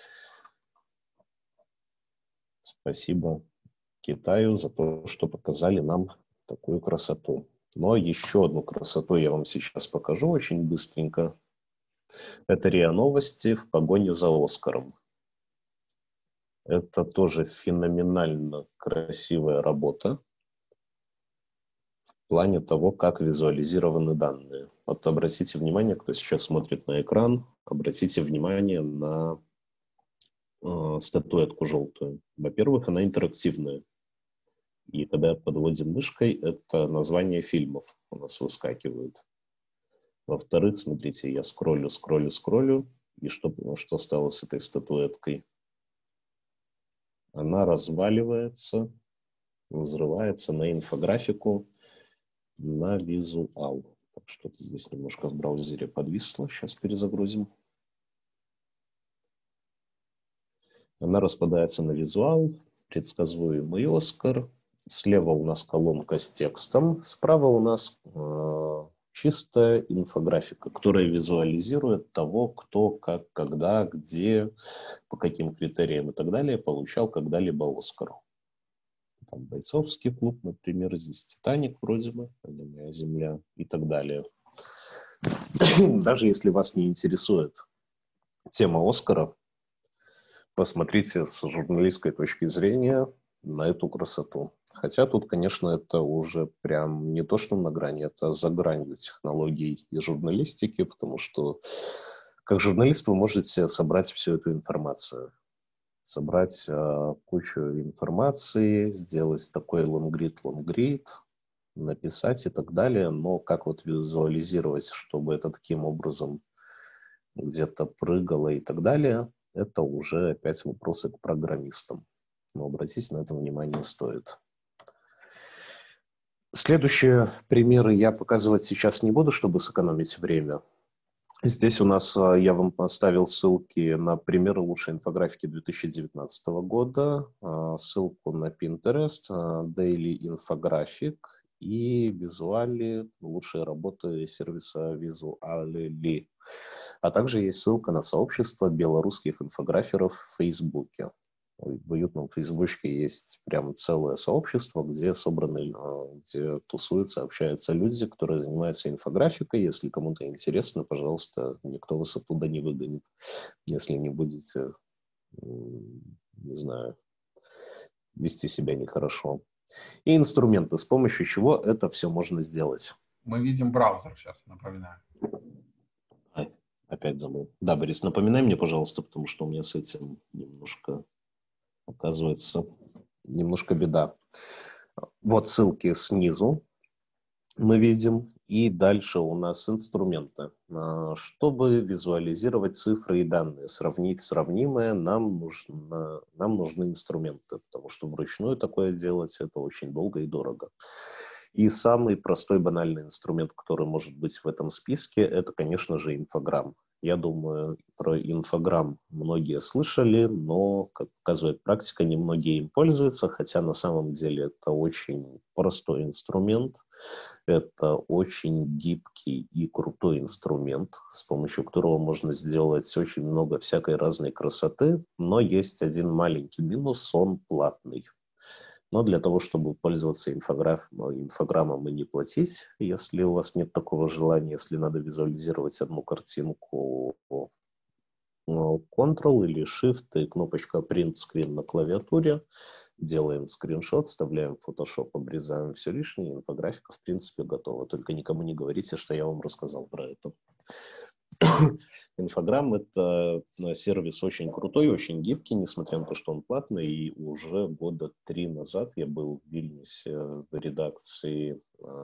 Спасибо Китаю за то, что показали нам такую красоту. Но еще одну красоту я вам сейчас покажу очень быстренько. Это РИА Новости в погоне за Оскаром. Это тоже феноменально красивая работа в плане того, как визуализированы данные. Вот обратите внимание, кто сейчас смотрит на экран, обратите внимание на э, статуэтку желтую. Во-первых, она интерактивная. И когда подводим мышкой, это название фильмов у нас выскакивают. Во-вторых, смотрите, я скроллю, скроллю, скроллю, и что, что стало с этой статуэткой? Она разваливается, взрывается на инфографику, на визуал. Так, что-то здесь немножко в браузере подвисло, сейчас перезагрузим. Она распадается на визуал, предсказуемый Оскар. Слева у нас колонка с текстом, справа у нас э, чистая инфографика, которая визуализирует того, кто, как, когда, где, по каким критериям и так далее получал когда-либо Оскар. Там бойцовский клуб, например, здесь Титаник вроде бы, «Моя земля» и так далее. Даже если вас не интересует тема Оскара, посмотрите с журналистской точки зрения на эту красоту. Хотя тут, конечно, это уже прям не то, что на грани, это за гранью технологий и журналистики, потому что как журналист вы можете собрать всю эту информацию. Собрать э, кучу информации, сделать такой лонгрид, лонгрид, написать и так далее, но как вот визуализировать, чтобы это таким образом где-то прыгало и так далее, это уже опять вопросы к программистам. Но обратить на это внимание стоит. Следующие примеры я показывать сейчас не буду, чтобы сэкономить время. Здесь у нас я вам поставил ссылки на примеры лучшей инфографики две тысячи девятнадцатого года, ссылку на Pinterest, Daily Infographic и визуали, лучшие работы сервиса Visually. А также есть ссылка на сообщество белорусских инфограферов в Фейсбуке. В уютном Фейсбучке есть прям целое сообщество, где собраны, где тусуются, общаются люди, которые занимаются инфографикой. Если кому-то интересно, пожалуйста, никто вас оттуда не выгонит, если не будете, не знаю, вести себя нехорошо. И инструменты, с помощью чего это все можно сделать. Мы видим браузер сейчас, напоминаю. Ай, опять забыл. Да, Борис, напоминай мне, пожалуйста, потому что у меня с этим немножко, оказывается, немножко беда. Вот ссылки снизу мы видим. И дальше у нас инструменты. Чтобы визуализировать цифры и данные, сравнить сравнимое, нам, нужно, нам нужны инструменты, потому что вручную такое делать это очень долго и дорого. И самый простой банальный инструмент, который может быть в этом списке, это, конечно же, инфограмм. Я думаю, про инфограмм многие слышали, но, как показывает практика, немногие им пользуются, хотя на самом деле это очень простой инструмент. Это очень гибкий и крутой инструмент, с помощью которого можно сделать очень много всякой разной красоты, но есть один маленький минус – он платный. Но для того, чтобы пользоваться инфограммом и не платить, если у вас нет такого желания, если надо визуализировать одну картинку, Ctrl или Shift и кнопочка Print Screen на клавиатуре, делаем скриншот, вставляем в Photoshop, обрезаем все лишнее, инфографика в принципе готова. Только никому не говорите, что я вам рассказал про это. Инфограмм — это сервис очень крутой, очень гибкий, несмотря на то, что он платный. И уже года три назад я был в Вильнюсе в редакции...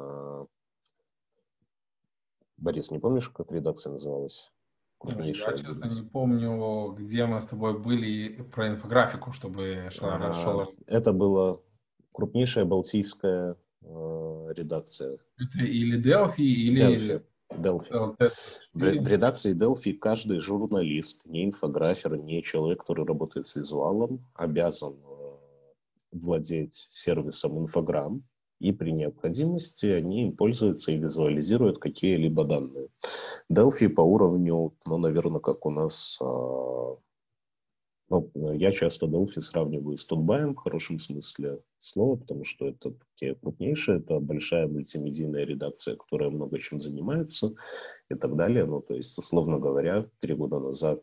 Борис, не помнишь, как редакция называлась? Я, честно, не помню, где мы с тобой были про инфографику, чтобы шла, шел... Это была крупнейшая балтийская э, редакция. Это или Delphi, или... Delphi. Delphi. В, в редакции Delphi каждый журналист, не инфографер, не человек, который работает с визуалом, обязан э, владеть сервисом инфограмм, и при необходимости они им пользуются и визуализируют какие-либо данные. Delphi по уровню, ну, наверное, как у нас... Э, Ну, я часто Delphi сравниваю с Тутбаем в хорошем смысле слова, потому что это такие крупнейшие, это большая мультимедийная редакция, которая много чем занимается и так далее. Ну, то есть, условно говоря, три года назад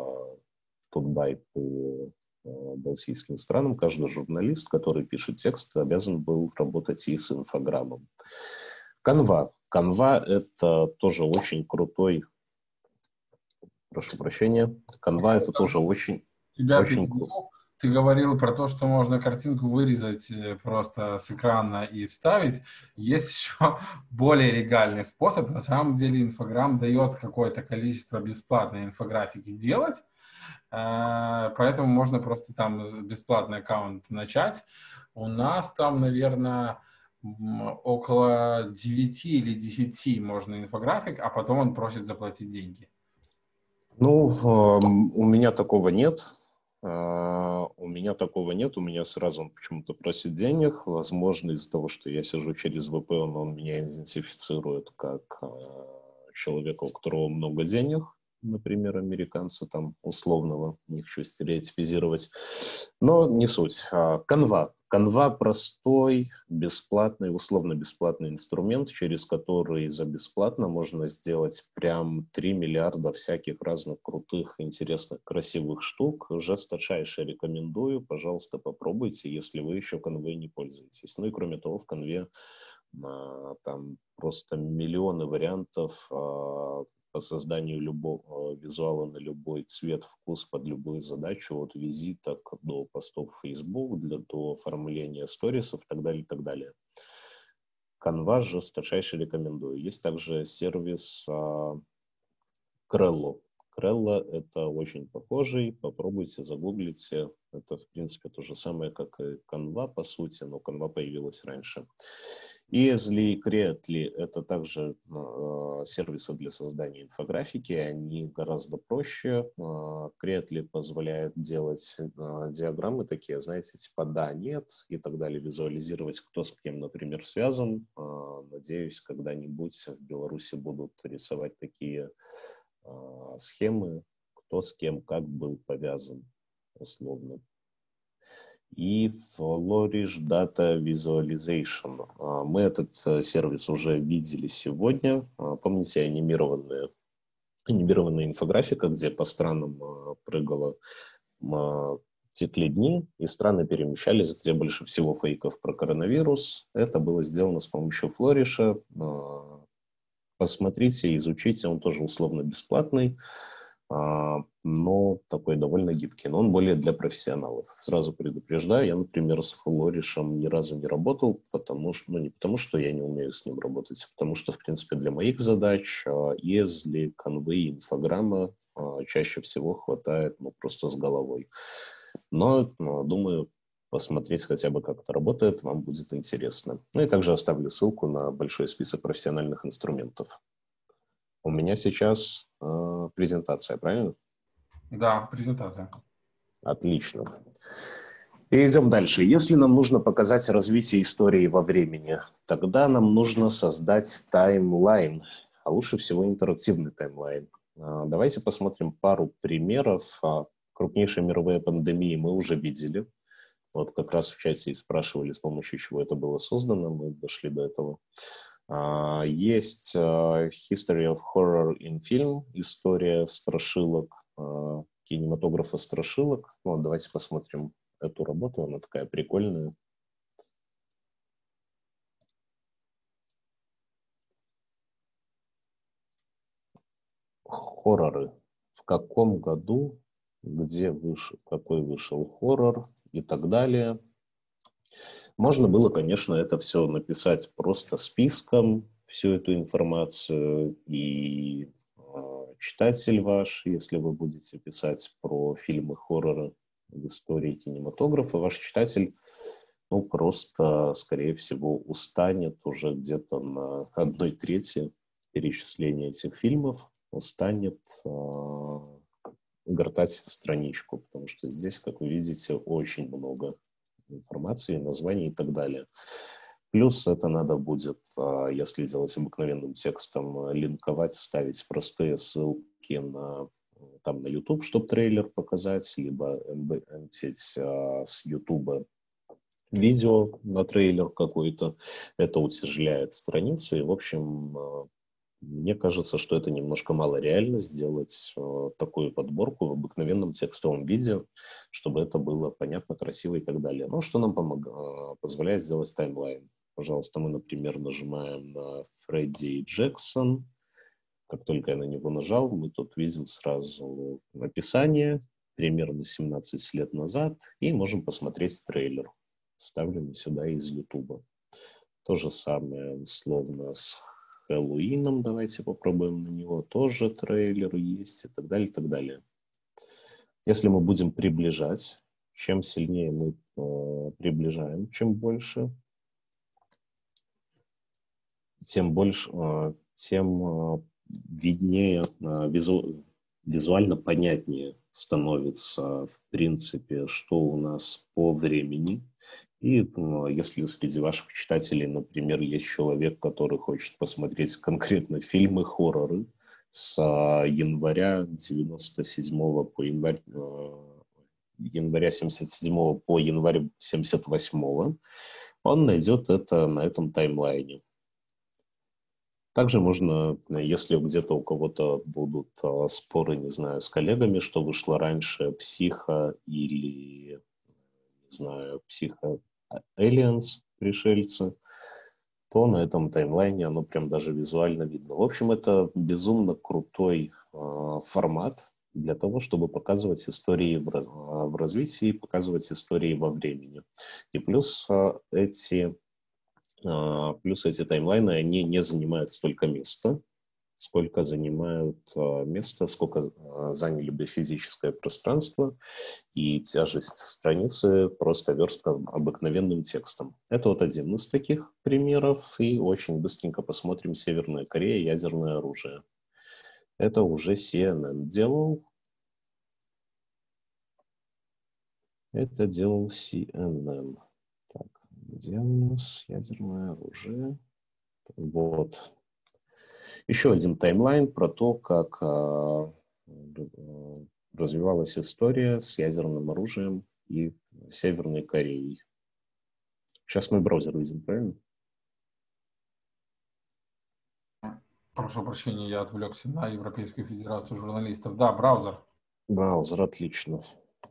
Тутбай по балтийским странам, каждый журналист, который пишет текст, обязан был работать и с инфограммом. Canva. Canva — это тоже очень крутой, прошу прощения, Canva — это тоже очень... Тебя перебью. Ты говорил про то, что можно картинку вырезать просто с экрана и вставить. Есть еще более легальный способ. На самом деле инфограмм дает какое-то количество бесплатной инфографики делать. Поэтому можно просто там бесплатный аккаунт начать. У нас там, наверное, около девяти или десяти можно инфографик, а потом он просит заплатить деньги. Ну, у меня такого нет. Uh, у меня такого нет, у меня сразу он почему-то просит денег. Возможно, из-за того, что я сижу через ви пи эн, он меня идентифицирует как uh, человека, у которого много денег, например, американца, там, условного, не хочу стереотипизировать. Но не суть. Uh, Canva. Canva — простой, бесплатный, условно-бесплатный инструмент, через который за бесплатно можно сделать прям три миллиарда всяких разных крутых, интересных, красивых штук. Жесточайше рекомендую. Пожалуйста, попробуйте, если вы еще Canva не пользуетесь. Ну и кроме того, в Canva а, там просто миллионы вариантов а, по созданию любого визуала на любой цвет, вкус, под любую задачу, от визиток до постов в Facebook, для, до оформления сторисов и так далее, и так далее. Canva жесточайше рекомендую. Есть также сервис а, Crello. Crello — это очень похожий, попробуйте, загуглите. Это, в принципе, то же самое, как и Canva, по сути, но Canva появилась раньше. Easly и Creatly — это также э, сервисы для создания инфографики, они гораздо проще. Э, Creatly позволяет делать э, диаграммы такие, знаете, типа да, нет и так далее, визуализировать, кто с кем, например, связан. Э, надеюсь, когда-нибудь в Беларуси будут рисовать такие э, схемы, кто с кем как был повязан, условно. И Flourish Data Visualization. Мы этот сервис уже видели сегодня. Помните анимированная, анимированная инфографика, где по странам прыгала, текли дни, и страны перемещались, где больше всего фейков про коронавирус. Это было сделано с помощью Flourish. Посмотрите, изучите, он тоже условно бесплатный, но такой довольно гибкий, но он более для профессионалов. Сразу предупреждаю, я, например, с Flourish ни разу не работал, потому что, ну, не потому что я не умею с ним работать, а потому что, в принципе, для моих задач если конвей, инфограмма чаще всего хватает, ну, просто с головой. Но, но думаю, посмотреть хотя бы, как это работает, вам будет интересно. Ну и также оставлю ссылку на большой список профессиональных инструментов. У меня сейчас э, презентация, правильно? Да, презентация. Отлично. И идем дальше. Если нам нужно показать развитие истории во времени, тогда нам нужно создать таймлайн, а лучше всего интерактивный таймлайн. Э, давайте посмотрим пару примеров. Крупнейшие мировые пандемии мы уже видели. Вот как раз в чате и спрашивали, с помощью чего это было создано, мы дошли до этого. Uh, есть uh, History of Horror in Film, история страшилок, uh, кинематографа страшилок. Вот, давайте посмотрим эту работу, она такая прикольная. Хорроры. В каком году, где вышел, какой вышел хоррор и так далее. Можно было, конечно, это все написать просто списком, всю эту информацию, и э, читатель ваш, если вы будете писать про фильмы хоррора в истории кинематографа, ваш читатель, ну, просто, скорее всего, устанет уже где-то на одной трети перечисления этих фильмов, устанет э, гортать страничку, потому что здесь, как вы видите, очень много информации, названий и так далее. Плюс это надо будет, если делать обыкновенным текстом, линковать, ставить простые ссылки на, там, на YouTube, чтобы трейлер показать, либо эмбедить с YouTube видео на трейлер какой-то. Это утяжеляет страницу, и, в общем, мне кажется, что это немножко мало реально сделать э, такую подборку в обыкновенном текстовом виде, чтобы это было понятно, красиво и так далее. Но что нам помог, э, позволяет сделать таймлайн? Пожалуйста, мы, например, нажимаем на Фредди Джексон. Как только я на него нажал, мы тут видим сразу описание, примерно семнадцать лет назад, и можем посмотреть трейлер, вставленный сюда из YouTube. То же самое условно с Хэллоуином, давайте попробуем на него, тоже трейлер есть и так далее, и так далее. Если мы будем приближать, чем сильнее мы э, приближаем, чем больше, тем больше, э, тем э, виднее, э, визу, визуально понятнее становится, в принципе, что у нас по времени. И ну, если среди ваших читателей, например, есть человек, который хочет посмотреть конкретно фильмы, хорроры с а, января девяносто седьмого по январь, э, января семьдесят седьмого по январь семьдесят восьмого, он найдет это на этом таймлайне. Также можно, если где-то у кого-то будут а, споры, не знаю, с коллегами, что вышло раньше, «Психо» или, не знаю, «Психо Aliens», пришельцы, то на этом таймлайне оно прям даже визуально видно. В общем, это безумно крутой э, формат для того, чтобы показывать истории в, э, в развитии, показывать истории во времени. И плюс э, эти, э, плюс эти таймлайны, они не занимают столько места, сколько занимают э, место, сколько э, заняли бы физическое пространство и тяжесть страницы просто верстка обыкновенным текстом. Это вот один из таких примеров, и очень быстренько посмотрим Северная Корея, ядерное оружие. Это уже си эн эн делал. Это делал си эн эн. Так, где у нас ядерное оружие? Вот. Еще один таймлайн про то, как э, развивалась история с ядерным оружием и Северной Кореей. Сейчас мой браузер виден, правильно? Прошу прощения, я отвлекся на Европейскую Федерацию журналистов. Да, браузер. Браузер, отлично.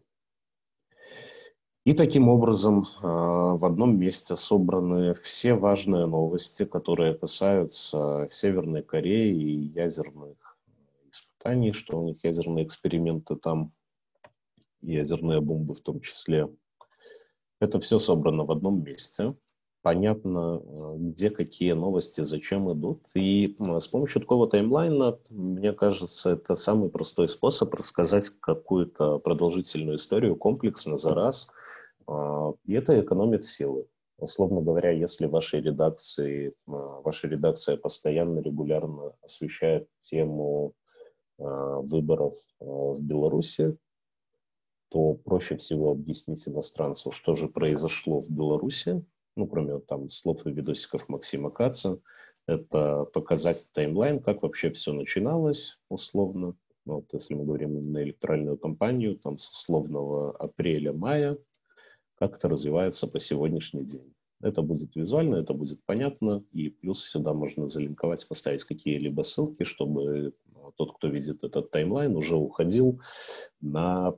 И таким образом в одном месте собраны все важные новости, которые касаются Северной Кореи и ядерных испытаний, что у них ядерные эксперименты там, ядерные бомбы в том числе. Это все собрано в одном месте. Понятно, где какие новости, зачем идут. И с помощью такого таймлайна, мне кажется, это самый простой способ рассказать какую-то продолжительную историю комплексно за раз. И это экономит силы. Условно говоря, если в вашей редакции, ваша редакция постоянно, регулярно освещает тему выборов в Беларуси, то проще всего объяснить иностранцу, что же произошло в Беларуси, ну, кроме там слов и видосиков Максима Каца, это показать таймлайн, как вообще все начиналось, условно. Ну, вот если мы говорим на электоральную кампанию, там с условного апреля-мая, как это развивается по сегодняшний день. Это будет визуально, это будет понятно, и плюс сюда можно залинковать, поставить какие-либо ссылки, чтобы тот, кто видит этот таймлайн, уже уходил на,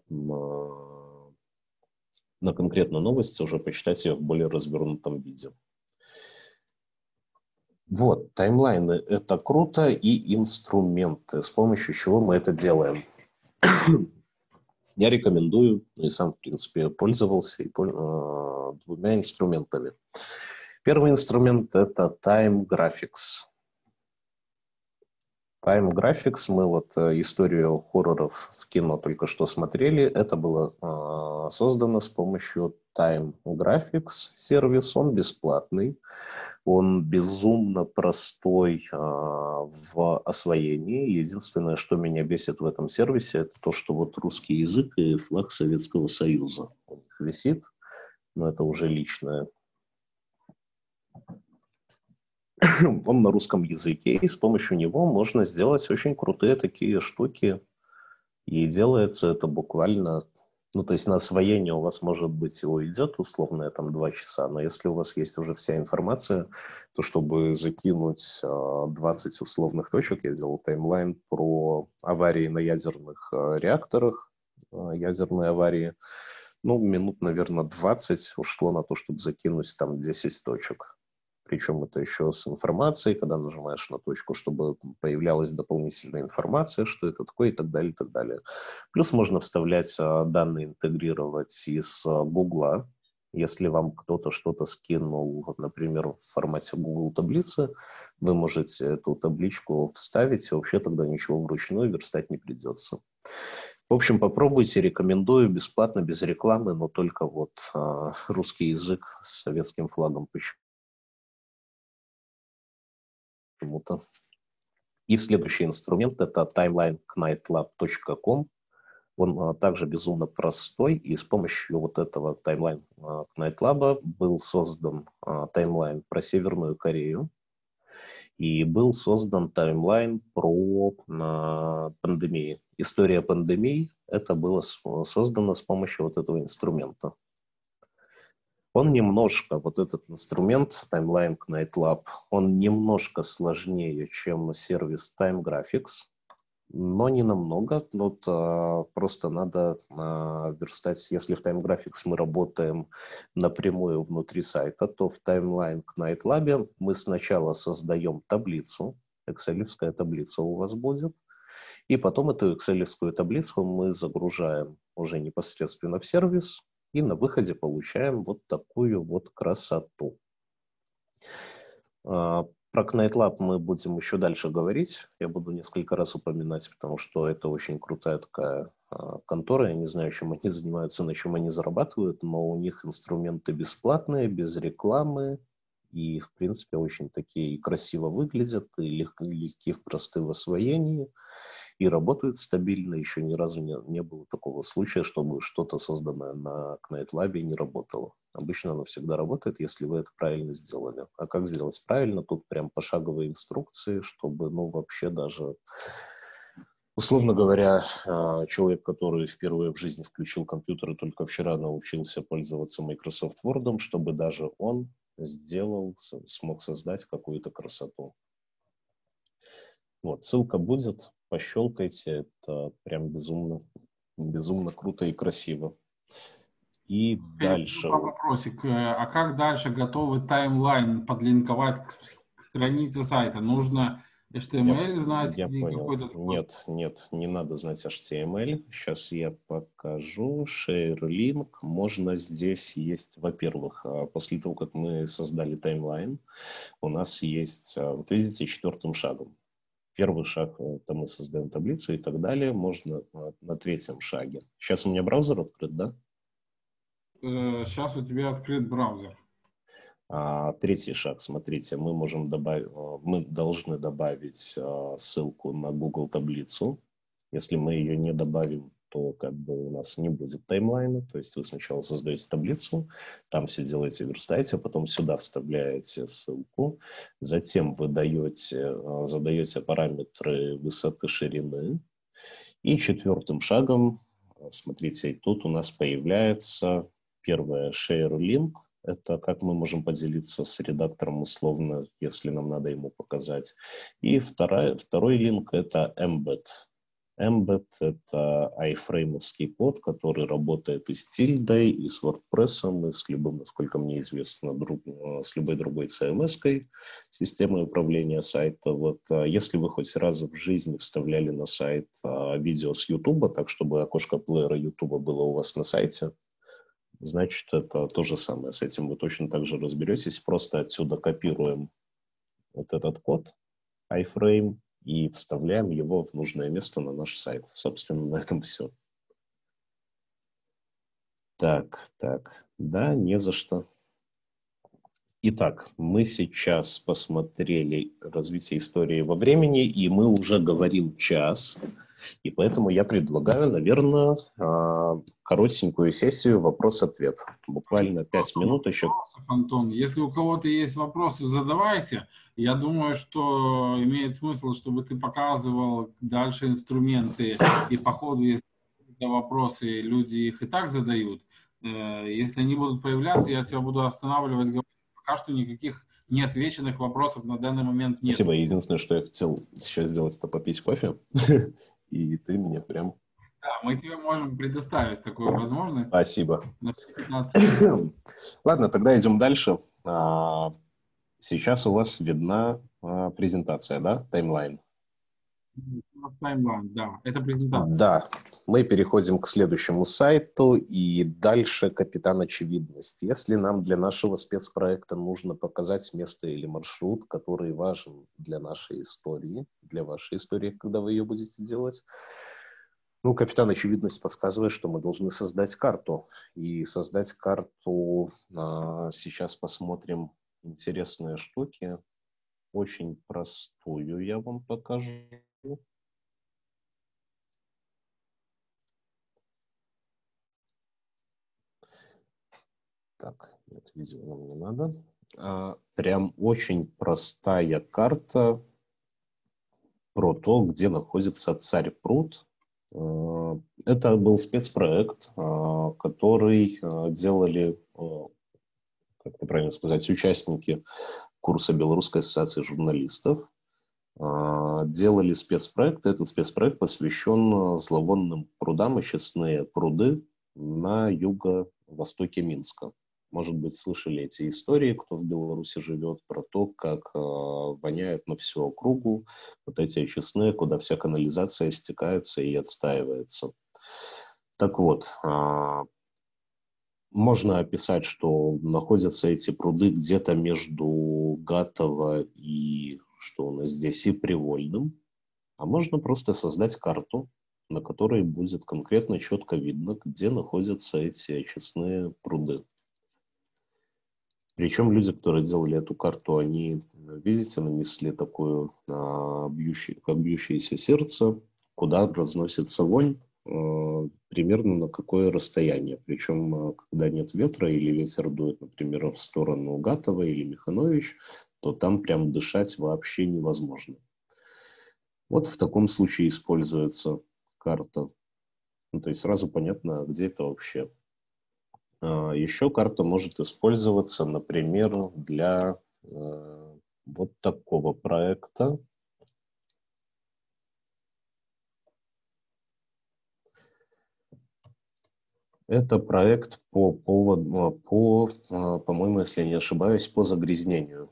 на конкретную новость, уже почитать ее в более развернутом виде. Вот, таймлайны – это круто, и инструменты, с помощью чего мы это делаем. Я рекомендую, и сам, в принципе, пользовался и, э, двумя инструментами. Первый инструмент – это Time Graphics. Time Graphics, мы вот э, историю хорроров в кино только что смотрели, это было э, создано с помощью Time Graphics сервис, он бесплатный, он безумно простой э, в освоении. Единственное, что меня бесит в этом сервисе, это то, что вот русский язык и флаг Советского Союза у них висит, но это уже личное. Он на русском языке, и с помощью него можно сделать очень крутые такие штуки. И делается это буквально, ну, то есть на освоение у вас, может быть, и уйдет условно там два часа, но если у вас есть уже вся информация, то чтобы закинуть двадцать условных точек, я делал таймлайн про аварии на ядерных реакторах, ядерные аварии, ну, минут, наверное, двадцать ушло на то, чтобы закинуть там десять точек. Причем это еще с информацией, когда нажимаешь на точку, чтобы появлялась дополнительная информация, что это такое и так далее, и так далее. Плюс можно вставлять данные, интегрировать из Гугла. Если вам кто-то что-то скинул, например, в формате Google таблицы, вы можете эту табличку вставить, и вообще тогда ничего вручную верстать не придется. В общем, попробуйте, рекомендую, бесплатно, без рекламы, но только вот э, русский язык с советским флагом почему-то. И следующий инструмент – это таймлайн кнайтлаб точка ком. Он а, также безумно простой, и с помощью вот этого таймлайн кнайтлаба был создан а, таймлайн про Северную Корею, и был создан таймлайн про а, пандемии. История пандемии – это было создано с помощью вот этого инструмента. Он немножко, вот этот инструмент Timeline Knightlab, он немножко сложнее, чем сервис Time Graphics, но не намного. Вот, а, просто надо а, верстать, если в Time Graphics мы работаем напрямую внутри сайта, то в Timeline Knightlab мы сначала создаем таблицу, экселевская таблица у вас будет, и потом эту экселевскую таблицу мы загружаем уже непосредственно в сервис, и на выходе получаем вот такую вот красоту. Про Knightlab мы будем еще дальше говорить. Я буду несколько раз упоминать, потому что это очень крутая такая контора. Я не знаю, чем они занимаются, на чем они зарабатывают, но у них инструменты бесплатные, без рекламы. И, в принципе, очень такие красиво выглядят, и легко, легкие в просты в освоении, и работают стабильно. Еще ни разу не, не было такого случая, чтобы что-то созданное на Knightlab не работало. Обычно оно всегда работает, если вы это правильно сделали. А как сделать правильно? Тут прям пошаговые инструкции, чтобы, ну, вообще даже условно говоря, человек, который впервые в жизни включил компьютер и только вчера научился пользоваться Microsoft Word, чтобы даже он сделал, смог создать какую-то красоту. Вот, ссылка будет, пощелкайте, это прям безумно, безумно круто и красиво. И дальше. Вопросик, а как дальше готовый таймлайн подлинковать к странице сайта? Нужно эйч ти эм эль я, знать? Я или понял. какой-то... Нет, нет, не надо знать эйч ти эм эль. Сейчас я покажу. Share link. Можно здесь есть, во-первых, после того, как мы создали таймлайн, у нас есть, вот видите, четвертым шагом. Первый шаг – это мы создаем таблицу и так далее. Можно на, на третьем шаге. Сейчас у меня браузер открыт, да? Сейчас у тебя открыт браузер. А, третий шаг, смотрите, мы можем добавить, мы должны добавить а, ссылку на Google таблицу. Если мы ее не добавим, то как бы у нас не будет таймлайна. То есть вы сначала создаете таблицу, там все делаете, верстаете, а потом сюда вставляете ссылку. Затем вы даете, задаете параметры высоты, ширины. И четвертым шагом, смотрите, тут у нас появляется первое share link. Это как мы можем поделиться с редактором условно, если нам надо ему показать. И вторая, второй линк – это embed. Embed – это айфреймовский код, который работает и с тильдой, и с WordPress, и с любым, насколько мне известно, друг, с любой другой си эм эс-кой, системой управления сайта. Вот, если вы хоть раз в жизни вставляли на сайт видео с YouTube, так чтобы окошко плеера YouTube было у вас на сайте, значит, это то же самое. С этим вы точно так же разберетесь. Просто отсюда копируем вот этот код, iframe, и вставляем его в нужное место на наш сайт. Собственно, на этом все. Так, так, да, не за что. Итак, мы сейчас посмотрели развитие истории во времени, и мы уже говорим час. И поэтому я предлагаю, наверное, коротенькую сессию вопрос-ответ. Буквально пять минут еще. Антон, если у кого-то есть вопросы, задавайте. Я думаю, что имеет смысл, чтобы ты показывал дальше инструменты, и по ходу, если вопросы, люди их и так задают. Если они будут появляться, я тебя буду останавливать, говорить. Пока что никаких неотвеченных вопросов на данный момент нет. Спасибо. Единственное, что я хотел сейчас сделать, это попить кофе. И ты мне прям... Да, мы тебе можем предоставить такую возможность. Спасибо. Ладно, тогда идем дальше. Сейчас у вас видна презентация, да? Таймлайн. Таймлайн, да. Это презентация. Да. Мы переходим к следующему сайту, и дальше капитан очевидность. Если нам для нашего спецпроекта нужно показать место или маршрут, который важен для нашей истории, для вашей истории, когда вы ее будете делать, ну, капитан очевидность подсказывает, что мы должны создать карту. И создать карту, а, сейчас посмотрим интересные штуки. Очень простую я вам покажу. Так, нет, видео нам не надо. А, прям очень простая карта про то, где находится Царь Пруд. А, это был спецпроект, а, который а, делали, а, как это правильно сказать, участники курса Белорусской ассоциации журналистов. А, делали спецпроект. Этот спецпроект посвящен зловонным прудам, очистные пруды на юго-востоке Минска. Может быть, слышали эти истории, кто в Беларуси живет, про то, как э, воняет на всю округу вот эти очистные, куда вся канализация стекается и отстаивается. Так вот, э, можно описать, что находятся эти пруды где-то между Гатово и, что у нас здесь, и Привольным. А можно просто создать карту, на которой будет конкретно четко видно, где находятся эти очистные пруды. Причем люди, которые делали эту карту, они, видите, нанесли такую, а, бьющий, как бьющееся сердце, куда разносится вонь, а, примерно на какое расстояние. Причем, а, когда нет ветра или ветер дует, например, в сторону Гатова или Миханович, то там прям дышать вообще невозможно. Вот в таком случае используется карта. Ну, то есть сразу понятно, где это вообще. А, еще карта может использоваться, например, для э, вот такого проекта. Это проект по поводу, по, а, по-моему, если я не ошибаюсь, по загрязнению.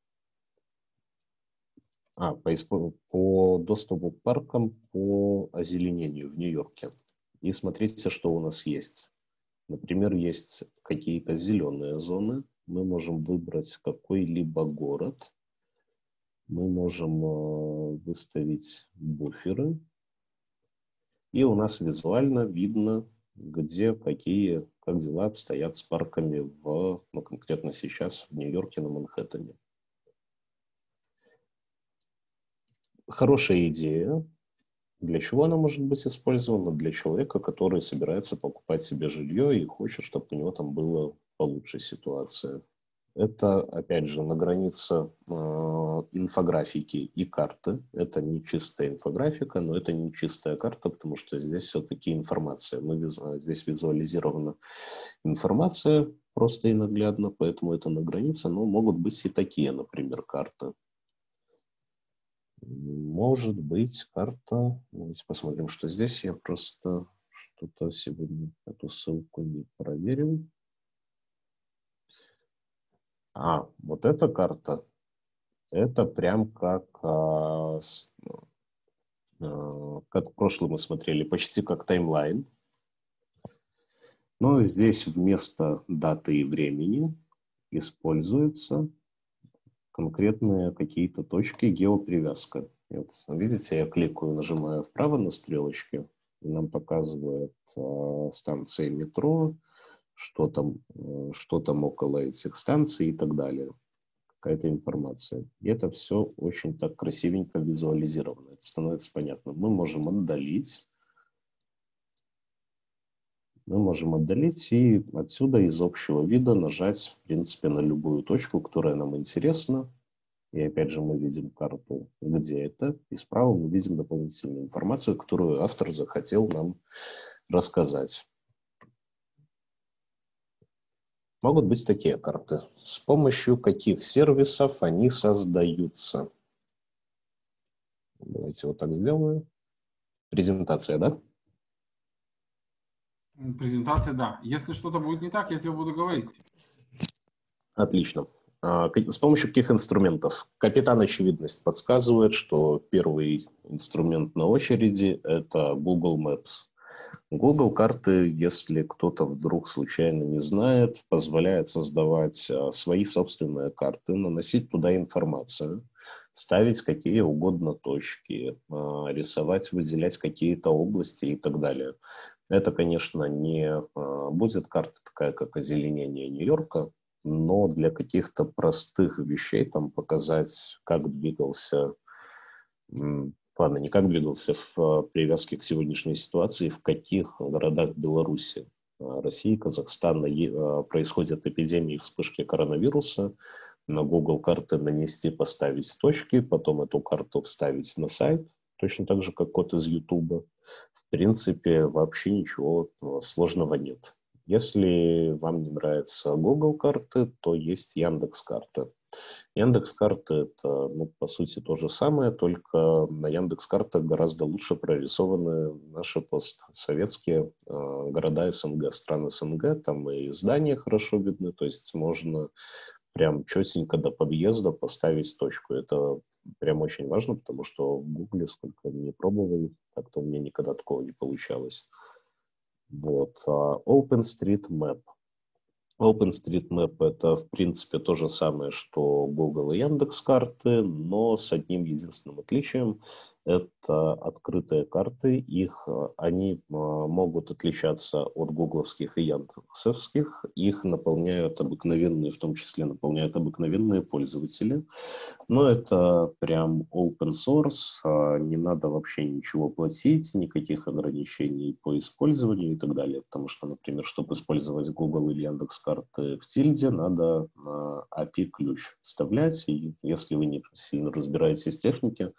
А, по, испо- по доступу к паркам, по озеленению в Нью-Йорке. И смотрите, что у нас есть. Например, есть какие-то зеленые зоны. Мы можем выбрать какой-либо город. Мы можем э, выставить буферы. И у нас визуально видно, где какие, как дела обстоят с парками в, ну, конкретно сейчас в Нью-Йорке на Манхэттене. Хорошая идея. Для чего она может быть использована? Для человека, который собирается покупать себе жилье и хочет, чтобы у него там была получше ситуация. Это, опять же, на границе э, инфографики и карты. Это не чистая инфографика, но это не чистая карта, потому что здесь все-таки информация. Мы визу... Здесь визуализирована информация просто и наглядно, поэтому это на границе, но могут быть и такие, например, карты. Может быть, карта... Давайте посмотрим, что здесь. Я просто что-то сегодня эту ссылку не проверил. А, вот эта карта. Это прям как, а, с, а, как в прошлом мы смотрели, почти как таймлайн. Но здесь вместо даты и времени используются конкретные какие-то точки геопривязка. Вот, видите, я кликаю, нажимаю вправо на стрелочки, и нам показывает а, станции метро, что там, а, что там около этих станций и так далее. Какая-то информация. И это все очень так красивенько визуализировано. Это становится понятно. Мы можем отдалить. Мы можем отдалить и отсюда из общего вида нажать, в принципе, на любую точку, которая нам интересна. И опять же мы видим карту, где это. И справа мы видим дополнительную информацию, которую автор захотел нам рассказать. Могут быть такие карты. С помощью каких сервисов они создаются? Давайте вот так сделаю. Презентация, да? Презентация, да. Если что-то будет не так, я тебе буду говорить. Отлично. А, с помощью каких инструментов? Капитан Очевидность подсказывает, что первый инструмент на очереди – это Google Maps. Google карты, если кто-то вдруг случайно не знает, позволяет создавать а, свои собственные карты, наносить туда информацию, ставить какие угодно точки, а, рисовать, выделять какие-то области и так далее. Это, конечно, не а, будет карта такая, как озеленение Нью-Йорка, но для каких-то простых вещей, там показать, как двигался, ладно, не как двигался в привязке к сегодняшней ситуации, в каких городах Беларуси, России, Казахстана происходят эпидемии, вспышки коронавируса, на Google карты нанести, поставить точки, потом эту карту вставить на сайт, точно так же, как код из YouTube. В принципе, вообще ничего сложного нет. Если вам не нравятся Google карты, то есть Яндекс.Карты. Яндекс.Карты – это, ну, по сути, то же самое, только на Яндекс.Картах гораздо лучше прорисованы наши постсоветские э, города СНГ, страны СНГ. Там и здания хорошо видны, то есть можно прям четенько до подъезда поставить точку. Это прям очень важно, потому что в Гугле, сколько не пробовал, как-то у меня никогда такого не получалось. Вот. OpenStreetMap. OpenStreetMap – это, в принципе, то же самое, что Google и Яндекс.Карты, но с одним единственным отличием – это открытые карты. Их, они могут отличаться от гугловских и яндексовских. Их наполняют обыкновенные, в том числе наполняют обыкновенные пользователи. Но это прям open source, не надо вообще ничего платить, никаких ограничений по использованию и так далее. Потому что, например, чтобы использовать Google или Яндекс.Карты в тильде, надо эй пи ай-ключ вставлять. И если вы не сильно разбираетесь в технике,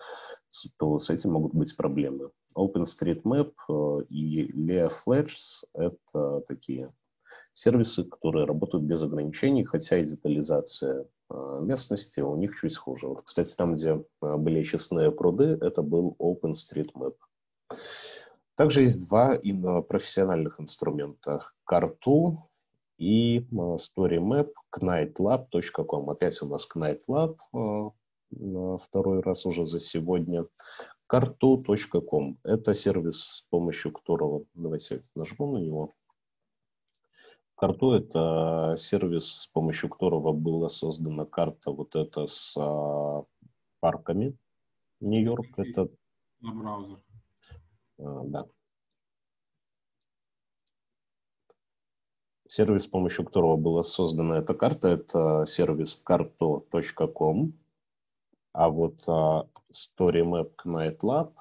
то с этим могут быть проблемы. OpenStreetMap и Leafledge — это такие сервисы, которые работают без ограничений, хотя и детализация местности у них чуть схожа. Вот, кстати, там, где были очистные пруды, это был OpenStreetMap. Также есть два профессиональных инструмента — Карту и StoryMap, knightlab точка ком. Опять у нас Knightlab, второй раз уже за сегодня. карту точка ком. Это сервис, с помощью которого... Давайте я нажму на него. Карту — это сервис, с помощью которого была создана карта вот эта с а, парками. Нью-Йорк — это... На браузер. А, да. Сервис, с помощью которого была создана эта карта, это сервис карту точка ком. А вот а, StoryMap Knightlab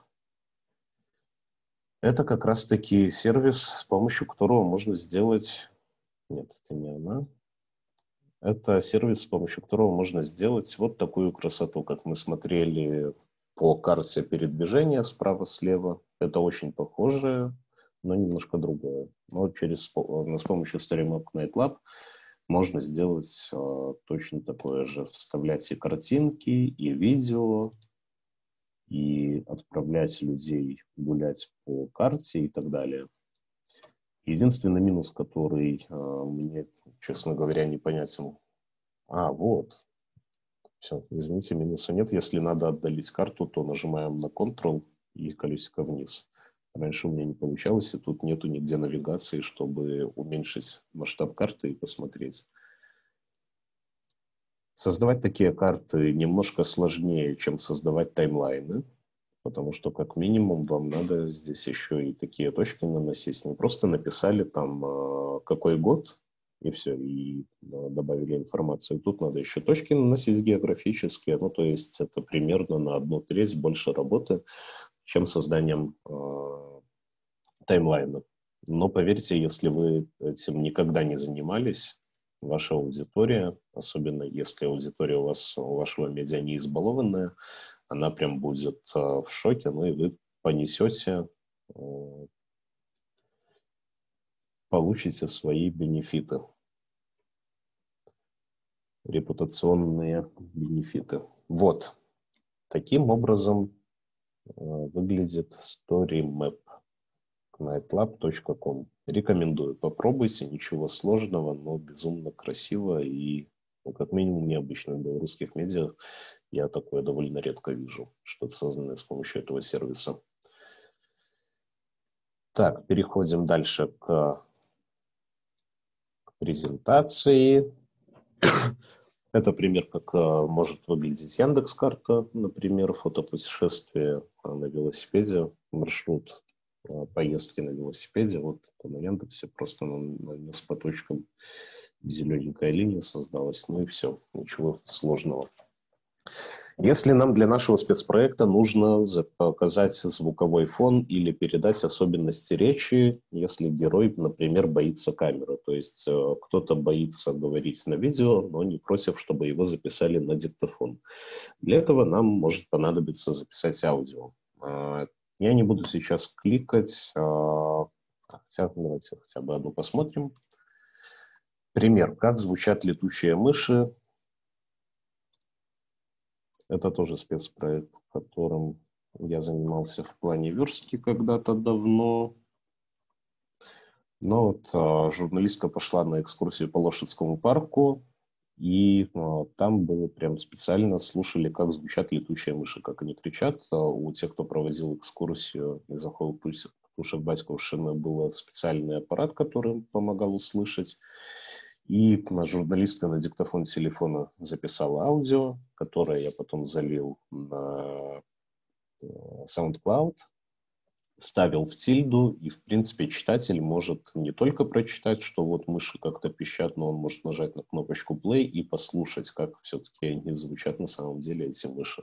— это как раз-таки сервис, с помощью которого можно сделать... Нет, это не она. Это сервис, с помощью которого можно сделать вот такую красоту, как мы смотрели по карте передвижения справа-слева. Это очень похожее, но немножко другое. Но через, с помощью StoryMap Knightlab можно сделать э, точно такое же. Вставлять и картинки, и видео, и отправлять людей гулять по карте и так далее. Единственный минус, который э, мне, честно говоря, непонятен. А, вот. Все, извините, минуса нет. Если надо отдалить карту, то нажимаем на Ctrl и колесико вниз. Раньше у меня не получалось, и тут нету нигде навигации, чтобы уменьшить масштаб карты и посмотреть. Создавать такие карты немножко сложнее, чем создавать таймлайны, потому что как минимум вам надо здесь еще и такие точки наносить. Не просто написали там какой год, и все, и добавили информацию. Тут надо еще точки наносить географические, ну то есть это примерно на одну треть больше работы, чем созданием э, таймлайна. Но поверьте, если вы этим никогда не занимались, ваша аудитория, особенно если аудитория у вас, у вашего медиа не избалованная, она прям будет э, в шоке, ну и вы понесете, э, получите свои бенефиты, репутационные бенефиты. Вот. Таким образом э, выглядит StoryMap. knightlab точка ком. Рекомендую. Попробуйте. Ничего сложного, но безумно красиво и, ну, как минимум, необычно. В белорусских медиа я такое довольно редко вижу, что-то созданное с помощью этого сервиса. Так, переходим дальше к, к презентации. Это пример, как uh, может выглядеть Яндекс.Карта, например, фотопутешествие на велосипеде, маршрут uh, поездки на велосипеде. Вот на Яндексе просто нанес по точкам, зелененькая линия создалась, ну и все, ничего сложного. Если нам для нашего спецпроекта нужно показать звуковой фон или передать особенности речи, если герой, например, боится камеры, то есть э, кто-то боится говорить на видео, но не против, чтобы его записали на диктофон. Для этого нам может понадобиться записать аудио. Э, я не буду сейчас кликать, э, хотя давайте хотя бы одну посмотрим. Пример, как звучат летучие мыши. Это тоже спецпроект, которым я занимался в плане верстки когда-то давно. Но вот а, журналистка пошла на экскурсию по Лошадскому парку, и а, там было прям специально слушали, как звучат летучие мыши, как они кричат. А у тех, кто проводил экскурсию из Ахова Пушек Батьковшина, был специальный аппарат, который помогал услышать. И журналистка на диктофон телефона записала аудио, которое я потом залил на SoundCloud, вставил в тильду, и, в принципе, читатель может не только прочитать, что вот мыши как-то пищат, но он может нажать на кнопочку play и послушать, как все-таки они звучат на самом деле, эти мыши.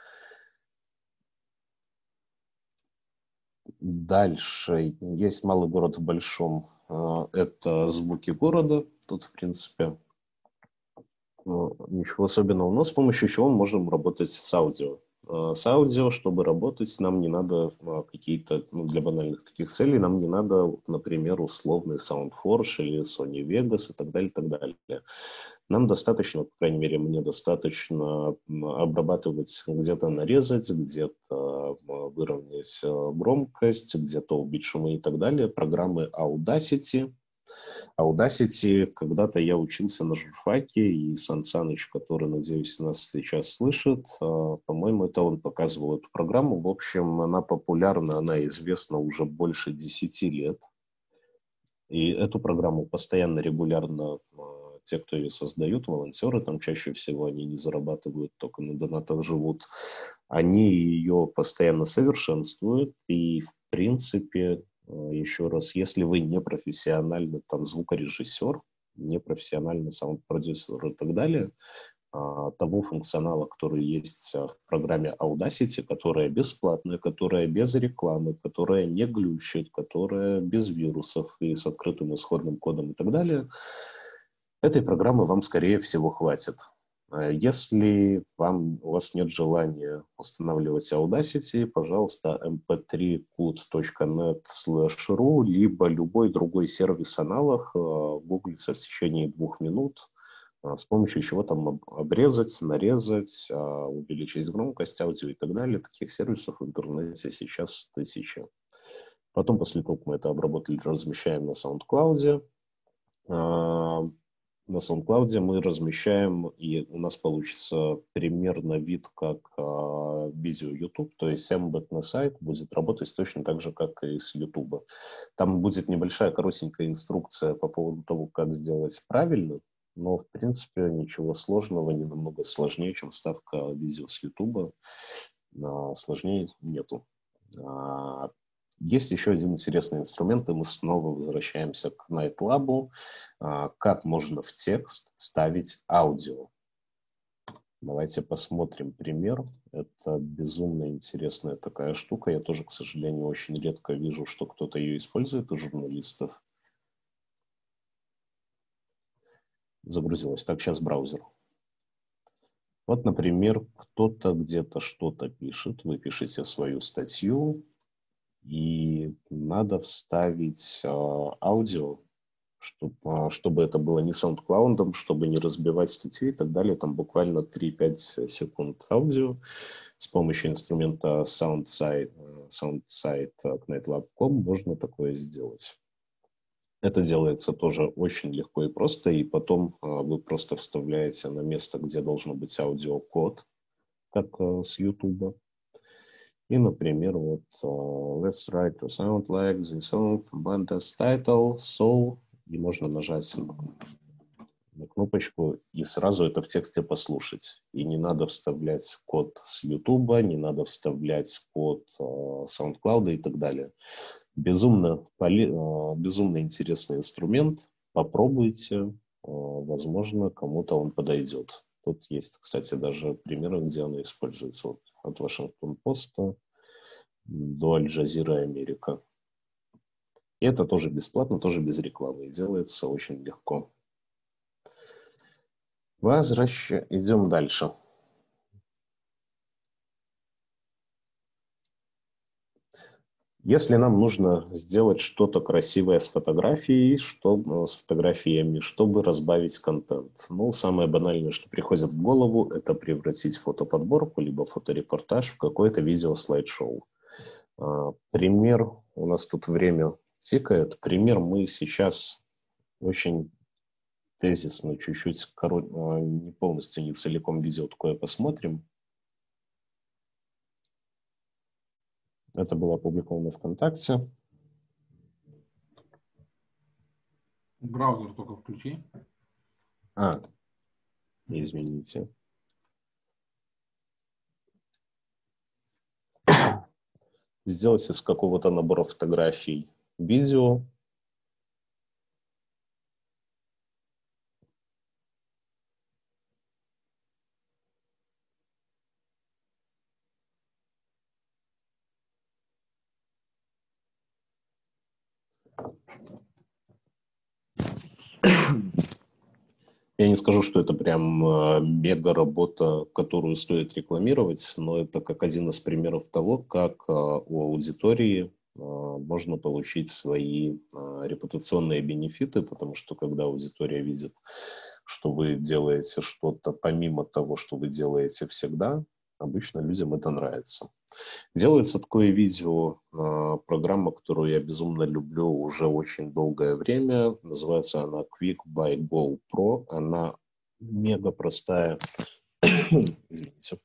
Дальше есть малый город в большом. Это звуки города. Тут, в принципе, ничего особенного. Но с помощью чего мы можем работать с аудио. э, с аудио, чтобы работать, нам не надо э, какие-то, ну, для банальных таких целей, нам не надо, например, условный SoundForge или Sony Vegas и так далее, и так далее. Нам достаточно, по крайней мере, мне достаточно м, обрабатывать, где-то нарезать, где-то м, выровнять э, громкость, где-то убить шумы и так далее. Программы Audacity. Audacity, когда-то я учился на журфаке, и Сан Саныч, который, надеюсь, нас сейчас слышит, э, по-моему, это он показывал эту программу. В общем, она популярна, она известна уже больше десяти лет. И эту программу постоянно, регулярно э, те, кто ее создают, волонтеры, там чаще всего они не зарабатывают, только на донатах живут, они ее постоянно совершенствуют. И, в принципе, э, еще раз, если вы не профессиональный там звукорежиссер, не профессиональный саунд-продюсер и так далее, а, того функционала, который есть а, в программе Audacity, которая бесплатная, которая без рекламы, которая не глючит, которая без вирусов и с открытым исходным кодом и так далее, этой программы вам, скорее всего, хватит. А Если вам, у вас нет желания устанавливать Audacity, пожалуйста, эм пэ три кут точка нет слэш ру, либо любой другой сервис аналог гуглится в течение двух минут, а, с помощью чего там об- обрезать, нарезать, а, увеличить громкость аудио и так далее. Таких сервисов в интернете сейчас тысячи. Потом, после того, как мы это обработали, размещаем на SoundCloud. А, На SoundCloud мы размещаем, и у нас получится примерно вид, как а, видео YouTube, то есть эмбедный сайт будет работать точно так же, как и с YouTube. Там будет небольшая коротенькая инструкция по поводу того, как сделать правильно, но, в принципе, ничего сложного, не намного сложнее, чем ставка видео с YouTube. А, Сложнее нету. А, Есть еще один интересный инструмент, и мы снова возвращаемся к NightLab. А, Как можно в текст ставить аудио? Давайте посмотрим пример. Это безумно интересная такая штука. Я тоже, к сожалению, очень редко вижу, что кто-то ее использует у журналистов. Загрузилась. Так, сейчас браузер. Вот, например, кто-то где-то что-то пишет. Вы пишете свою статью, и надо вставить э, аудио, чтобы, чтобы это было не SoundCloud, чтобы не разбивать статью и так далее. Там буквально три-пять секунд аудио. С помощью инструмента SoundSide, э, SoundSide от nightlab точка ком можно такое сделать. Это делается тоже очень легко и просто, и потом э, вы просто вставляете на место, где должно быть аудиокод, как э, с YouTube. И, например, вот uh, let's try to sound like the song band's title, so, и можно нажать на, на кнопочку и сразу это в тексте послушать. И не надо вставлять код с YouTube, не надо вставлять код uh, SoundCloud и так далее. Безумно, поли, uh, безумно интересный инструмент. Попробуйте, uh, возможно, кому-то он подойдет. Тут есть, кстати, даже примеры, где оно используется. Вот от Вашингтон-Поста до Аль-Джазира Америка. И это тоже бесплатно, тоже без рекламы. И делается очень легко. Возвращаем. Идем дальше. Если нам нужно сделать что-то красивое с фотографией, что, с фотографиями, чтобы разбавить контент. Ну, самое банальное, что приходит в голову, это превратить фотоподборку, либо фоторепортаж в какое-то видео-слайд-шоу. А, пример, у нас тут время тикает. Пример мы сейчас очень тезисно, чуть-чуть, корот... не полностью, не целиком видео такое посмотрим. Это было опубликовано ВКонтакте. Браузер только включи. А, извините. Сделать из какого-то набора фотографий видео. Я не скажу, что это прям э, мега-работа, которую стоит рекламировать, но это как один из примеров того, как э, у аудитории э, можно получить свои э, репутационные бенефиты, потому что когда аудитория видит, что вы делаете что-то помимо того, что вы делаете всегда, обычно людям это нравится. Делается такое видео, э, программа, которую я безумно люблю уже очень долгое время. Называется она Quick by Go Pro. Она мега простая. Извините.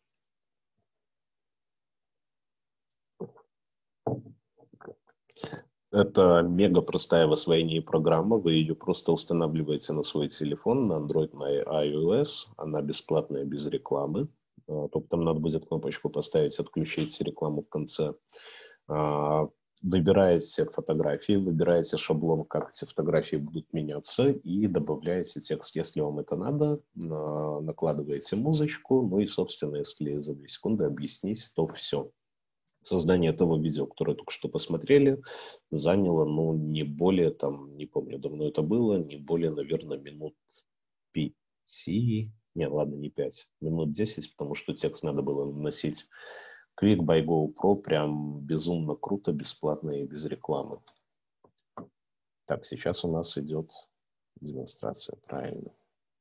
Это мега простая в освоении программа. Вы ее просто устанавливаете на свой телефон, на Android, на iOS. Она бесплатная, без рекламы. Только там надо будет кнопочку поставить, отключить рекламу в конце. Выбираете фотографии, выбираете шаблон, как эти фотографии будут меняться, и добавляете текст, если вам это надо, накладываете музычку, ну и, собственно, если за две секунды объяснить, то все. Создание того видео, которое только что посмотрели, заняло, ну, не более, там, не помню, давно это было, не более, наверное, минут пяти, не, ладно, не пять, минут десять, потому что текст надо было наносить. Quick by Go Pro прям безумно круто, бесплатно и без рекламы. Так, сейчас у нас идет демонстрация, правильно.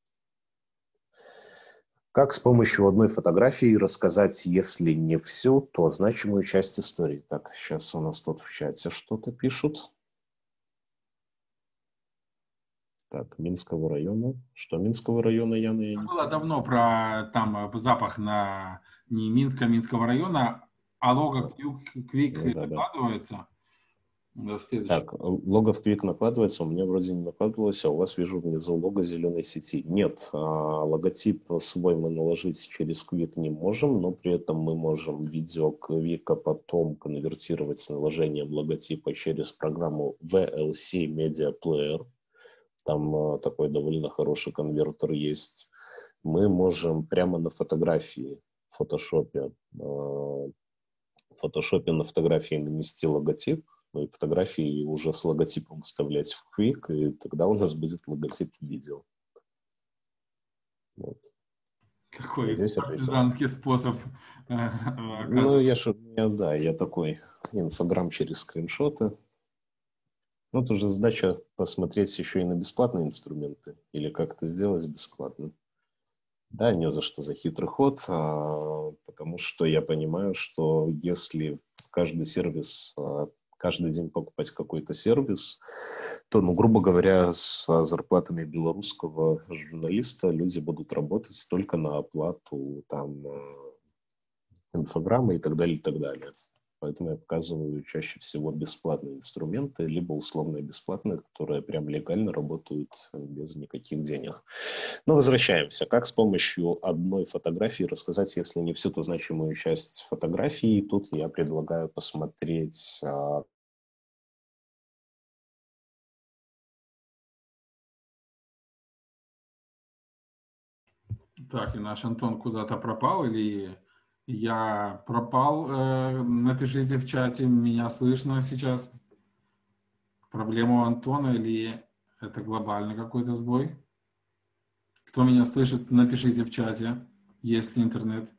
Как с помощью одной фотографии рассказать, если не всю, то значимую часть истории. Так, сейчас у нас тут в чате что-то пишут. Так, Минского района. Что Минского района, Яна? Я не Было давно про там запах на не Минска, Минского района, а лого Quick Ну, да, накладывается. Да, так, лого в Quick накладывается, у меня вроде не накладывалось, а у вас вижу внизу лого зеленой сети. Нет, а, логотип свой мы наложить через Quick не можем, но при этом мы можем видео Quick потом конвертировать с наложением логотипа через программу ви эл си Media Player. Там а, такой довольно хороший конвертер есть. Мы можем прямо на фотографии в фотошопе, а, в фотошопе на фотографии нанести логотип, ну и фотографии уже с логотипом вставлять в Quick, и тогда у нас будет логотип в видео. Вот. Какой Надеюсь, партизанский способ. Ну, я же, я, да, я такой инфограмм через скриншоты. Ну, это же задача посмотреть еще и на бесплатные инструменты, или как это сделать бесплатно. Да, не за что за хитрый ход, а, потому что я понимаю, что если каждый сервис, а, каждый день покупать какой-то сервис, то, ну, грубо говоря, с зарплатами белорусского журналиста люди будут работать только на оплату там инфограммы и так далее, и так далее. Поэтому я показываю чаще всего бесплатные инструменты, либо условно бесплатные, которые прям легально работают без никаких денег. Но возвращаемся. Как с помощью одной фотографии рассказать, если не всю, то значимую часть фотографии? Тут я предлагаю посмотреть... Так, и наш Антон куда-то пропал, или я пропал? Э, напишите в чате, меня слышно сейчас. Проблема у Антона или это глобальный какой-то сбой? Кто меня слышит, напишите в чате, есть ли интернет.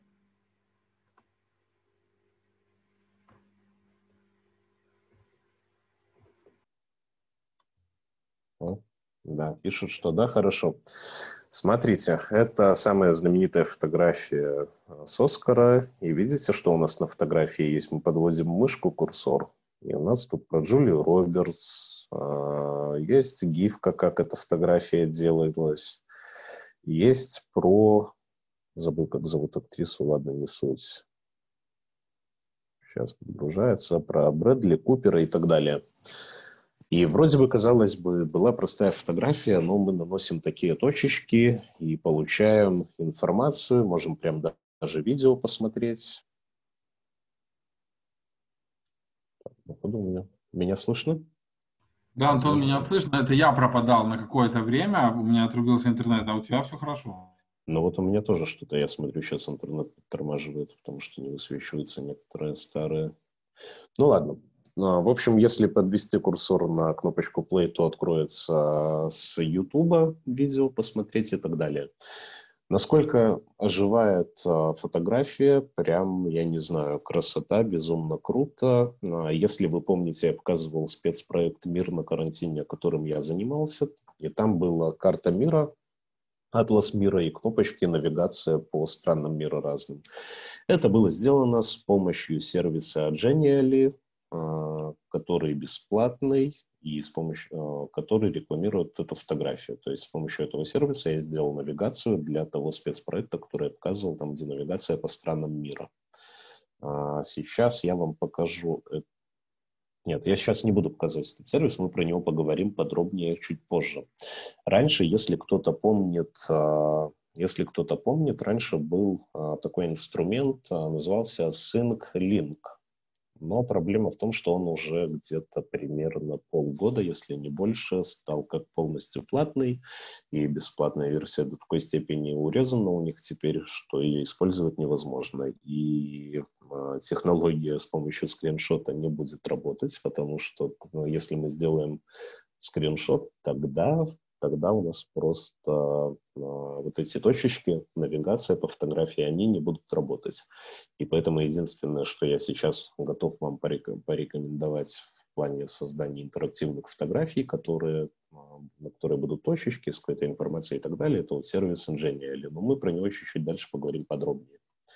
Да, пишут, что да, хорошо. Смотрите, это самая знаменитая фотография с Оскара. И видите, что у нас на фотографии есть? Мы подводим мышку, курсор. И у нас тут про Джулию Робертс. Есть гифка, как эта фотография делалась. Есть про... Забыл, как зовут актрису, ладно, не суть. Сейчас подгружается. Про Брэдли Купера и так далее. И вроде бы, казалось бы, была простая фотография, но мы наносим такие точечки и получаем информацию, можем прям даже видео посмотреть. Меня, меня слышно? Да, Антон, меня слышно. Это я пропадал на какое-то время, у меня отрубился интернет, а у тебя все хорошо. Ну вот у меня тоже что-то, я смотрю, сейчас интернет подтормаживает, потому что не высвечиваются некоторые старые. Ну ладно. В общем, если подвести курсор на кнопочку play, то откроется с YouTube видео посмотреть и так далее. Насколько оживает фотография, прям, я не знаю, красота, безумно круто. Если вы помните, я показывал спецпроект «Мир на карантине», которым я занимался, и там была карта мира, атлас мира и кнопочки, навигация по странам мира разным. Это было сделано с помощью сервиса Genially, который бесплатный и с помощью который рекламирует эту фотографию. То есть с помощью этого сервиса я сделал навигацию для того спецпроекта, который я показывал, там, где навигация по странам мира. Сейчас я вам покажу... Нет, я сейчас не буду показывать этот сервис, мы про него поговорим подробнее чуть позже. Раньше, если кто-то помнит... Если кто-то помнит, раньше был такой инструмент, назывался SyncLink. Но проблема в том, что он уже где-то примерно полгода, если не больше, стал как полностью платный, и бесплатная версия до такой степени урезана у них теперь, что ее использовать невозможно. И э, технология с помощью скриншота не будет работать, потому что ну, если мы сделаем скриншот, тогда... тогда у нас просто э, вот эти точечки, навигация по фотографии, они не будут работать. И поэтому единственное, что я сейчас готов вам порек- порекомендовать в плане создания интерактивных фотографий, которые, э, на которые будут точечки с какой-то информацией и так далее, это вот сервис Genially. Но мы про него чуть-чуть дальше поговорим подробнее.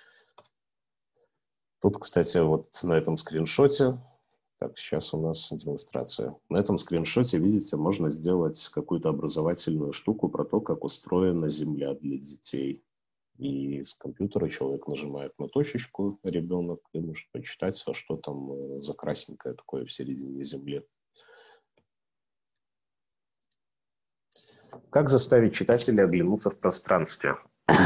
Тут, кстати, вот на этом скриншоте, так, сейчас у нас демонстрация. На этом скриншоте, видите, можно сделать какую-то образовательную штуку про то, как устроена Земля для детей. И с компьютера человек нажимает на точечку, ребенок, и может почитать, а что там за красненькое такое в середине Земли. Как заставить читателя оглянуться в пространстве?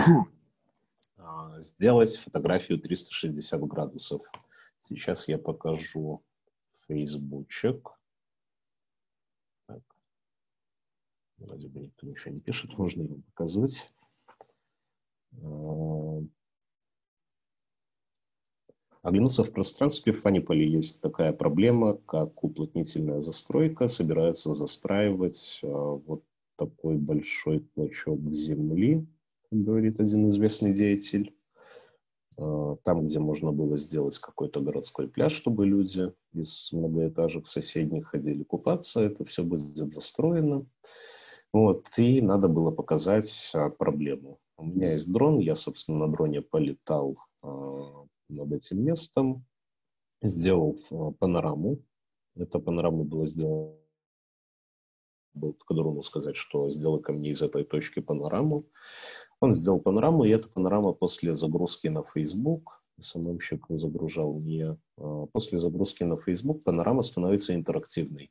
Сделать фотографию триста шестьдесят градусов. Сейчас я покажу фейсбучек. Так. Вроде бы никто ничего не пишет, можно его показывать. Оглянуться в пространстве в Funnypal есть такая проблема, как уплотнительная застройка. Собирается застраивать вот такой большой клочок земли, как говорит один известный деятель. Там, где можно было сделать какой-то городской пляж, чтобы люди из многоэтажек соседних ходили купаться, это все будет застроено. Вот, и надо было показать а, проблему. У меня есть дрон, я, собственно, на дроне полетал а, над этим местом, сделал а, панораму. Эта панорама была сделана, был только дрону сказать, что сделай ко мне из этой точки панораму. Он сделал панораму, и эта панорама после загрузки на Facebook, СММщик загружал мне, а, после загрузки на Facebook панорама становится интерактивной.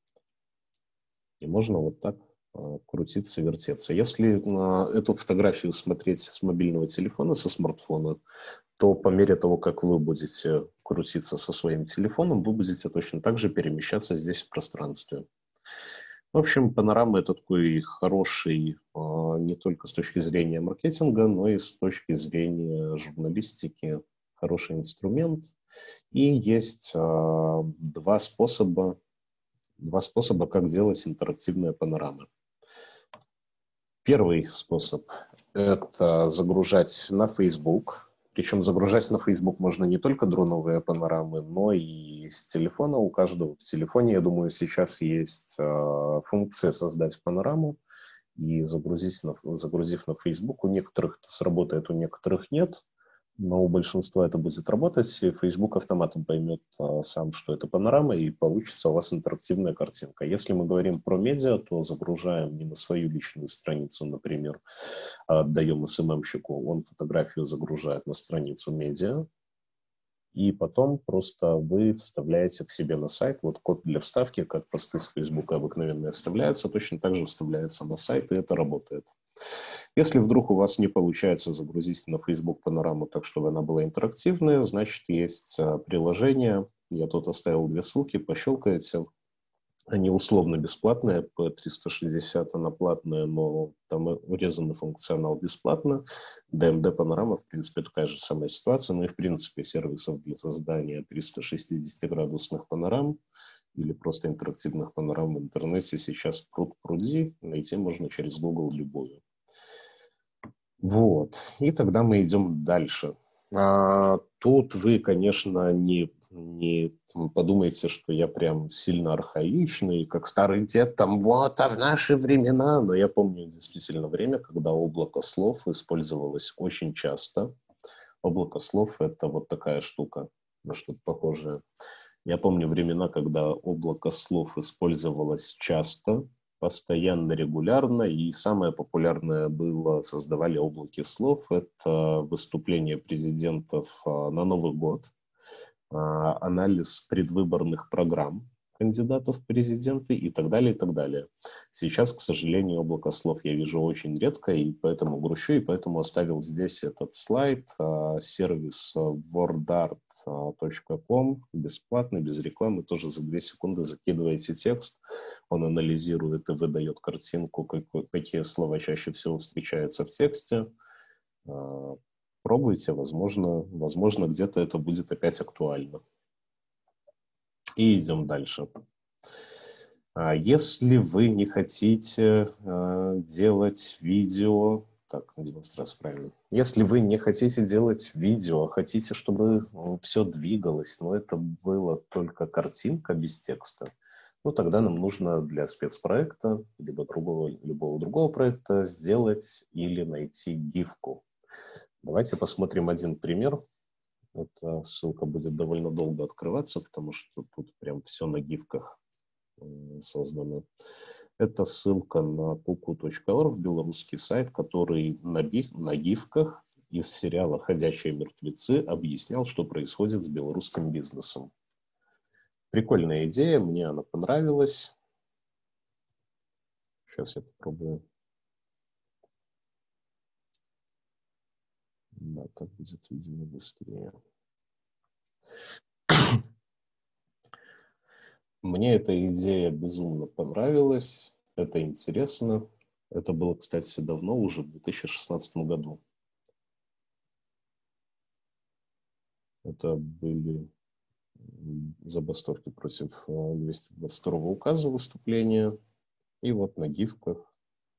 И можно вот так крутиться, вертеться. Если э, эту фотографию смотреть с мобильного телефона, со смартфона, то по мере того, как вы будете крутиться со своим телефоном, вы будете точно так же перемещаться здесь в пространстве. В общем, панорама — это такой хороший э, не только с точки зрения маркетинга, но и с точки зрения журналистики хороший инструмент. И есть э, два способа, два способа, как делать интерактивные панорамы. Первый способ – это загружать на Facebook. Причем загружать на Facebook можно не только дроновые панорамы, но и с телефона. У каждого в телефоне, я думаю, сейчас есть э, функция «Создать панораму» и загрузить на, загрузив на Facebook. У некоторых это сработает, у некоторых нет. Но у большинства это будет работать, и Facebook автоматом поймет а, сам, что это панорама, и получится у вас интерактивная картинка. Если мы говорим про медиа, то загружаем не на свою личную страницу, например, а отдаем СММщику, он фотографию загружает на страницу медиа, и потом просто вы вставляете к себе на сайт. Вот код для вставки, как посты с Facebook обыкновенно вставляются, точно так же вставляется на сайт, и это работает. Если вдруг у вас не получается загрузить на Facebook панораму так, чтобы она была интерактивная, значит, есть приложение. Я тут оставил две ссылки, пощелкаете. Они условно бесплатные, по триста шестьдесят она платная, но там урезанный функционал бесплатно. ди эм ди Панорама, в принципе, такая же самая ситуация. Ну и, в принципе, сервисов для создания триста шестидесятиградусных панорам или просто интерактивных панорам в интернете сейчас пруд-пруди. Найти можно через Google любую. Вот. И тогда мы идем дальше. А, тут вы, конечно, не, не подумайте, что я прям сильно архаичный, как старый дед, там, вот, а в наши времена. Но я помню действительно время, когда облако слов использовалось очень часто. Облако слов — это вот такая штука, на что-то похожее. Я помню времена, когда облако слов использовалось часто, постоянно, регулярно, и самое популярное было, создавали облаки слов, это выступления президентов на Новый год, анализ предвыборных программ кандидатов в президенты и так далее, и так далее. Сейчас, к сожалению, облако слов я вижу очень редко, и поэтому грущу, и поэтому оставил здесь этот слайд. Сервис wordart точка ком, бесплатный, без рекламы, тоже за две секунды закидываете текст, он анализирует и выдает картинку, какие слова чаще всего встречаются в тексте. Пробуйте, возможно, возможно, где-то это будет опять актуально. И идем дальше. Если вы не хотите делать видео, так, демонстрация правильно. Если вы не хотите делать видео, хотите, чтобы все двигалось, но это было только картинка без текста, ну, тогда нам нужно для спецпроекта, либо другого, любого другого проекта сделать или найти гифку. Давайте посмотрим один пример. Эта ссылка будет довольно долго открываться, потому что тут прям все на гифках создано. Это ссылка на пуку точка орг, белорусский сайт, который на, на гифках из сериала «Ходячие мертвецы» объяснял, что происходит с белорусским бизнесом. Прикольная идея, мне она понравилась. Сейчас я попробую. Да, так будет, видимо, быстрее. Мне эта идея безумно понравилась, это интересно. Это было, кстати, давно, уже в две тысячи шестнадцатом году. Это были забастовки против двести двадцать второго указа, выступления. И вот на гифках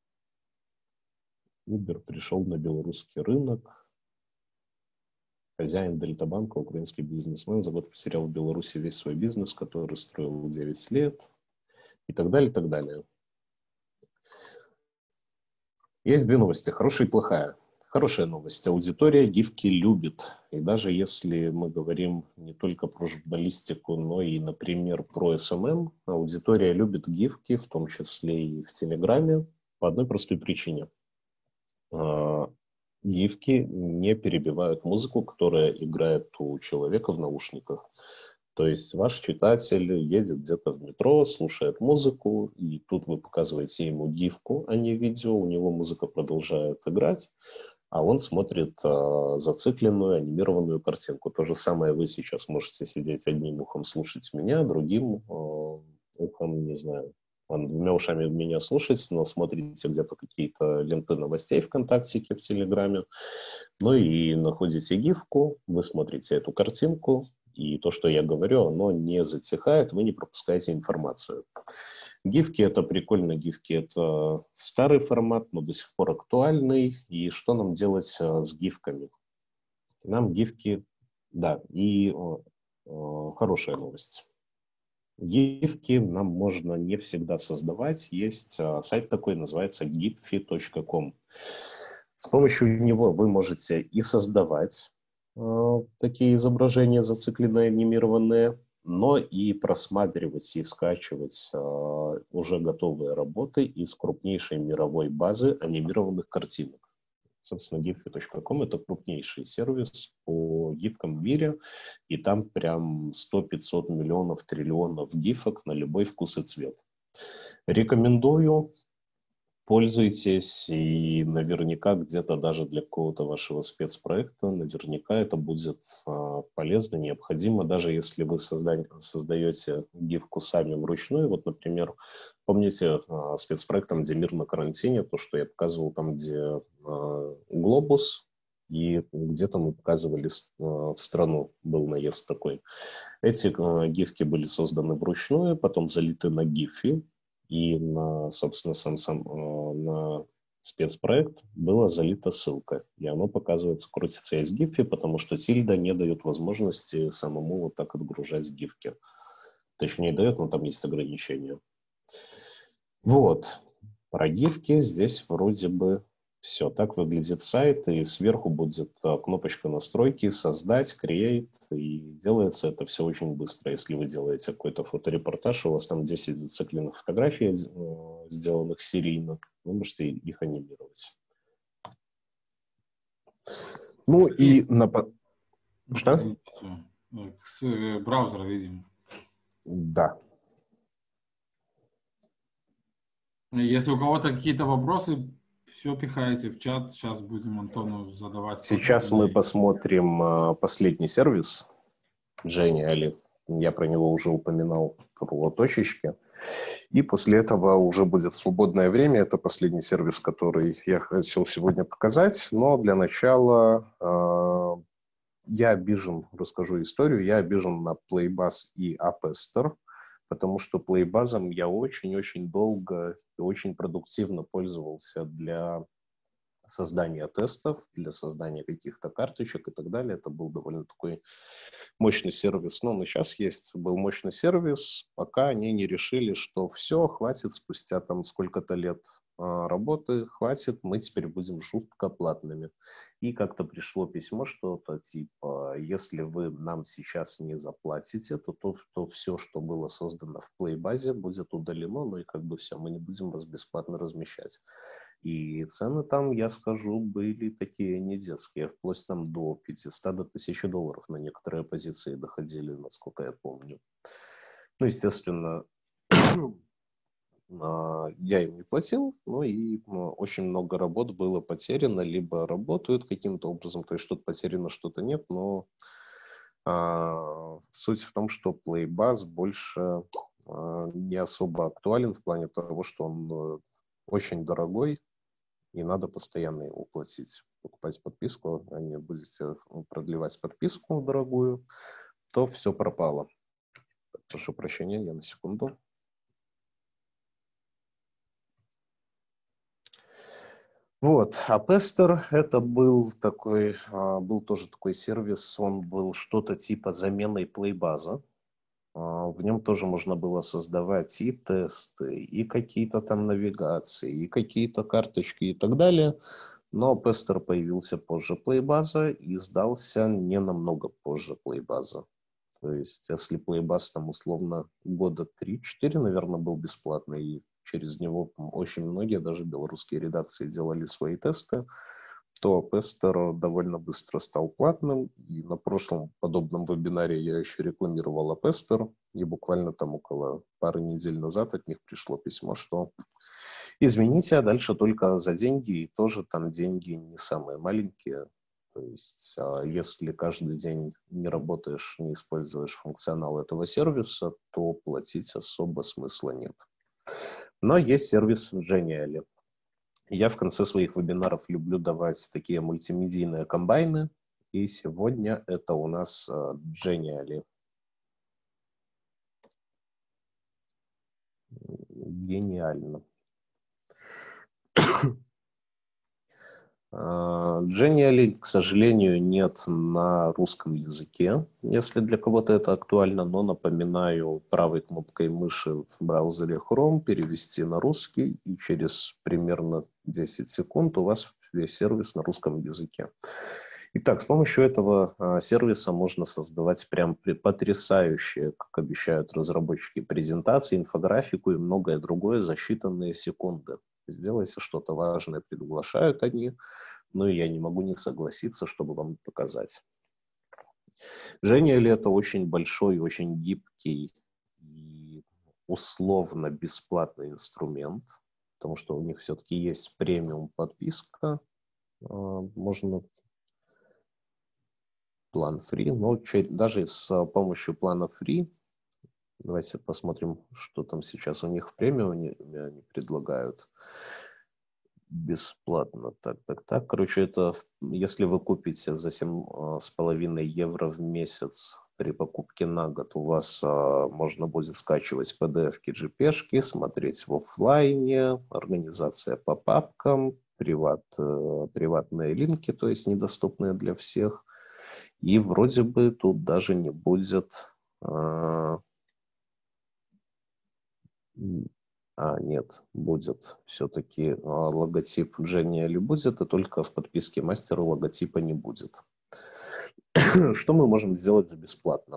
Uber пришел на белорусский рынок. Хозяин Дельтабанка, украинский бизнесмен, за год потерял в Беларуси весь свой бизнес, который строил девять лет, и так далее, и так далее. Есть две новости, хорошая и плохая. Хорошая новость. Аудитория гифки любит. И даже если мы говорим не только про журналистику, но и, например, про эс эм эм, аудитория любит гифки, в том числе и в Телеграме, по одной простой причине. Гифки не перебивают музыку, которая играет у человека в наушниках. То есть ваш читатель едет где-то в метро, слушает музыку, и тут вы показываете ему гифку, а не видео, у него музыка продолжает играть, а он смотрит э, зацикленную анимированную картинку. То же самое вы сейчас можете сидеть одним ухом слушать меня, другим э, ухом, не знаю, он двумя ушами меня слушать, но смотрите где-то какие-то ленты новостей ВКонтактике, в Телеграме, ну и находите гифку, вы смотрите эту картинку, и то, что я говорю, оно не затихает, вы не пропускаете информацию. Гифки — это прикольно, гифки — это старый формат, но до сих пор актуальный. И что нам делать а, с гифками? Нам гифки, да, и о, о, хорошая новость. Гифки нам можно не всегда создавать. Есть а, сайт такой, называется гипфи точка ком. С помощью него вы можете и создавать э, такие изображения зацикленные, анимированные, но и просматривать и скачивать э, уже готовые работы из крупнейшей мировой базы анимированных картинок. Собственно, гипфи точка ком — это крупнейший сервис по гифкам в мире, и там прям сто-пятьсот миллионов, триллионов гифок на любой вкус и цвет. Рекомендую. Пользуйтесь, и наверняка где-то даже для какого-то вашего спецпроекта, наверняка это будет а, полезно, необходимо, даже если вы созда- создаете гифку сами вручную. Вот, например, помните а, спецпроект там, где мир на карантине, то, что я показывал там, где а, глобус, и где-то мы показывали а, в страну, был наезд такой. Эти а, гифки были созданы вручную, потом залиты на гифе, и на, собственно, сам, сам э, на спецпроект была залита ссылка. И оно, показывается, крутится из гифки, потому что тильда не дает возможности самому вот так отгружать гифки. Точнее, дает, но там есть ограничения. Вот. Про гифки здесь вроде бы все. Так выглядит сайт, и сверху будет а, кнопочка настройки, создать, create, и делается это все очень быстро. Если вы делаете какой-то фоторепортаж, у вас там десять зацикленных фотографий, э, сделанных серийно, вы можете их анимировать. Ну и на... Что? С браузера, видимо. Да. Если у кого-то какие-то вопросы, все пихайте в чат. Сейчас будем Антону задавать. Сейчас мы посмотрим uh, последний сервис Женя Али. Я про него уже упоминал, про точечки. И после этого уже будет свободное время. Это последний сервис, который я хотел сегодня показать. Но для начала э, я обижен, расскажу историю, я обижен на Playbuzz и Apester, потому что Playbuzz я очень-очень долго и очень продуктивно пользовался для создания тестов, для создания каких-то карточек и так далее. Это был довольно такой мощный сервис. Ну, он и сейчас есть. Был мощный сервис, пока они не решили, что все, хватит спустя там сколько-то лет а, работы, хватит, мы теперь будем жестко платными. И как-то пришло письмо, что-то типа, если вы нам сейчас не заплатите, то, то, то все, что было создано в Playbuzz, будет удалено, ну и как бы все, мы не будем вас бесплатно размещать. И цены там, я скажу, были такие не детские, вплоть там до пятисот до тысячи долларов на некоторые позиции доходили, насколько я помню. Ну, естественно, я им не платил, но и очень много работ было потеряно, либо работают каким-то образом, то есть что-то потеряно, что-то нет, но а, суть в том, что Playbuzz больше а, не особо актуален в плане того, что он очень дорогой, и надо постоянно его платить. Покупать подписку, а не будете продлевать подписку дорогую, то все пропало. Прошу прощения, я на секунду. Вот, а Apester это был такой, был тоже такой сервис, он был что-то типа заменой Playbuzz. В нем тоже можно было создавать и тесты, и какие-то там навигации, и какие-то карточки и так далее. Но Apester появился позже Playbuzz и сдался не намного позже Playbuzz. То есть, если Playbuzz там условно года три-четыре, наверное, был бесплатный, и через него очень многие, даже белорусские редакции, делали свои тесты, то Apester довольно быстро стал платным. И на прошлом подобном вебинаре я еще рекламировал Apester, и буквально там около пары недель назад от них пришло письмо, что извините, а дальше только за деньги, и тоже там деньги не самые маленькие. То есть, если каждый день не работаешь, не используешь функционал этого сервиса, то платить особо смысла нет. Но есть сервис Genially. Я в конце своих вебинаров люблю давать такие мультимедийные комбайны, и сегодня это у нас Genially. Гениально. Genially, к сожалению, нет на русском языке, если для кого-то это актуально, но напоминаю, правой кнопкой мыши в браузере Chrome перевести на русский, и через примерно десять секунд у вас весь сервис на русском языке. Итак, с помощью этого а, сервиса можно создавать прям потрясающие, как обещают разработчики, презентации, инфографику и многое другое за считанные секунды. Сделайте что-то важное, приглашают они, но я не могу не согласиться, чтобы вам показать. Genially это очень большой, очень гибкий и условно бесплатный инструмент. потому что у них все-таки есть премиум подписка. Можно план free, но даже с помощью плана free, давайте посмотрим, что там сейчас у них в премиуме они предлагают. Бесплатно. Так, так, так. Короче, это если вы купите за семь с половиной евро в месяц при покупке на год, у вас а, можно будет скачивать пи ди эф-ки, джи пи-шки, смотреть в офлайне, организация по папкам, приват, э, приватные линки, то есть недоступные для всех. И вроде бы тут даже не будет... А, А, нет, будет все-таки логотип Genial будет, и только в подписке мастера логотипа не будет. Что мы можем сделать за бесплатно?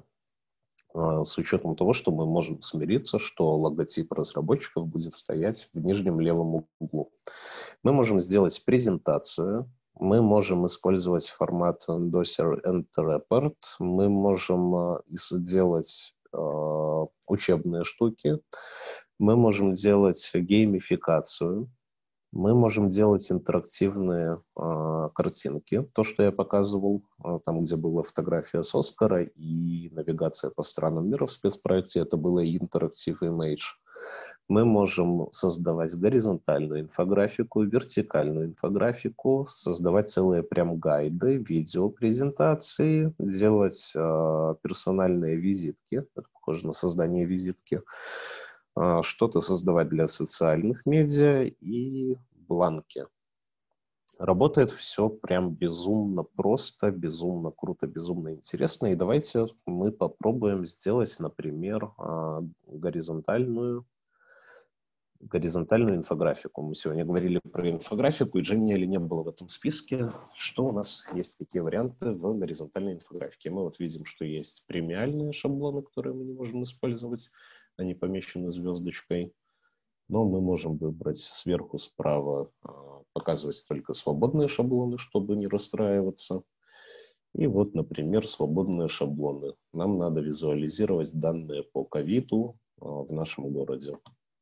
С учетом того, что мы можем смириться, что логотип разработчиков будет стоять в нижнем левом углу. Мы можем сделать презентацию, мы можем использовать формат Dossier and Report, мы можем сделать э, учебные штуки, мы можем делать геймификацию, мы можем делать интерактивные э, картинки. То, что я показывал, э, там, где была фотография с Оскара и навигация по странам мира в спецпроекте, это было Interactive Image. Мы можем создавать горизонтальную инфографику, вертикальную инфографику, создавать целые прям гайды, видеопрезентации, делать э, персональные визитки, это похоже на создание визитки, что-то создавать для социальных медиа и бланки. Работает все прям безумно просто, безумно круто, безумно интересно. И давайте мы попробуем сделать, например, горизонтальную, горизонтальную инфографику. Мы сегодня говорили про инфографику, и Genial не было в этом списке. Что у нас есть, какие варианты в горизонтальной инфографике? Мы вот видим, что есть премиальные шаблоны, которые мы не можем использовать. Они помечены звездочкой, но мы можем выбрать сверху справа, показывать только свободные шаблоны, чтобы не расстраиваться. И вот, например, свободные шаблоны. Нам надо визуализировать данные по ковиду в нашем городе.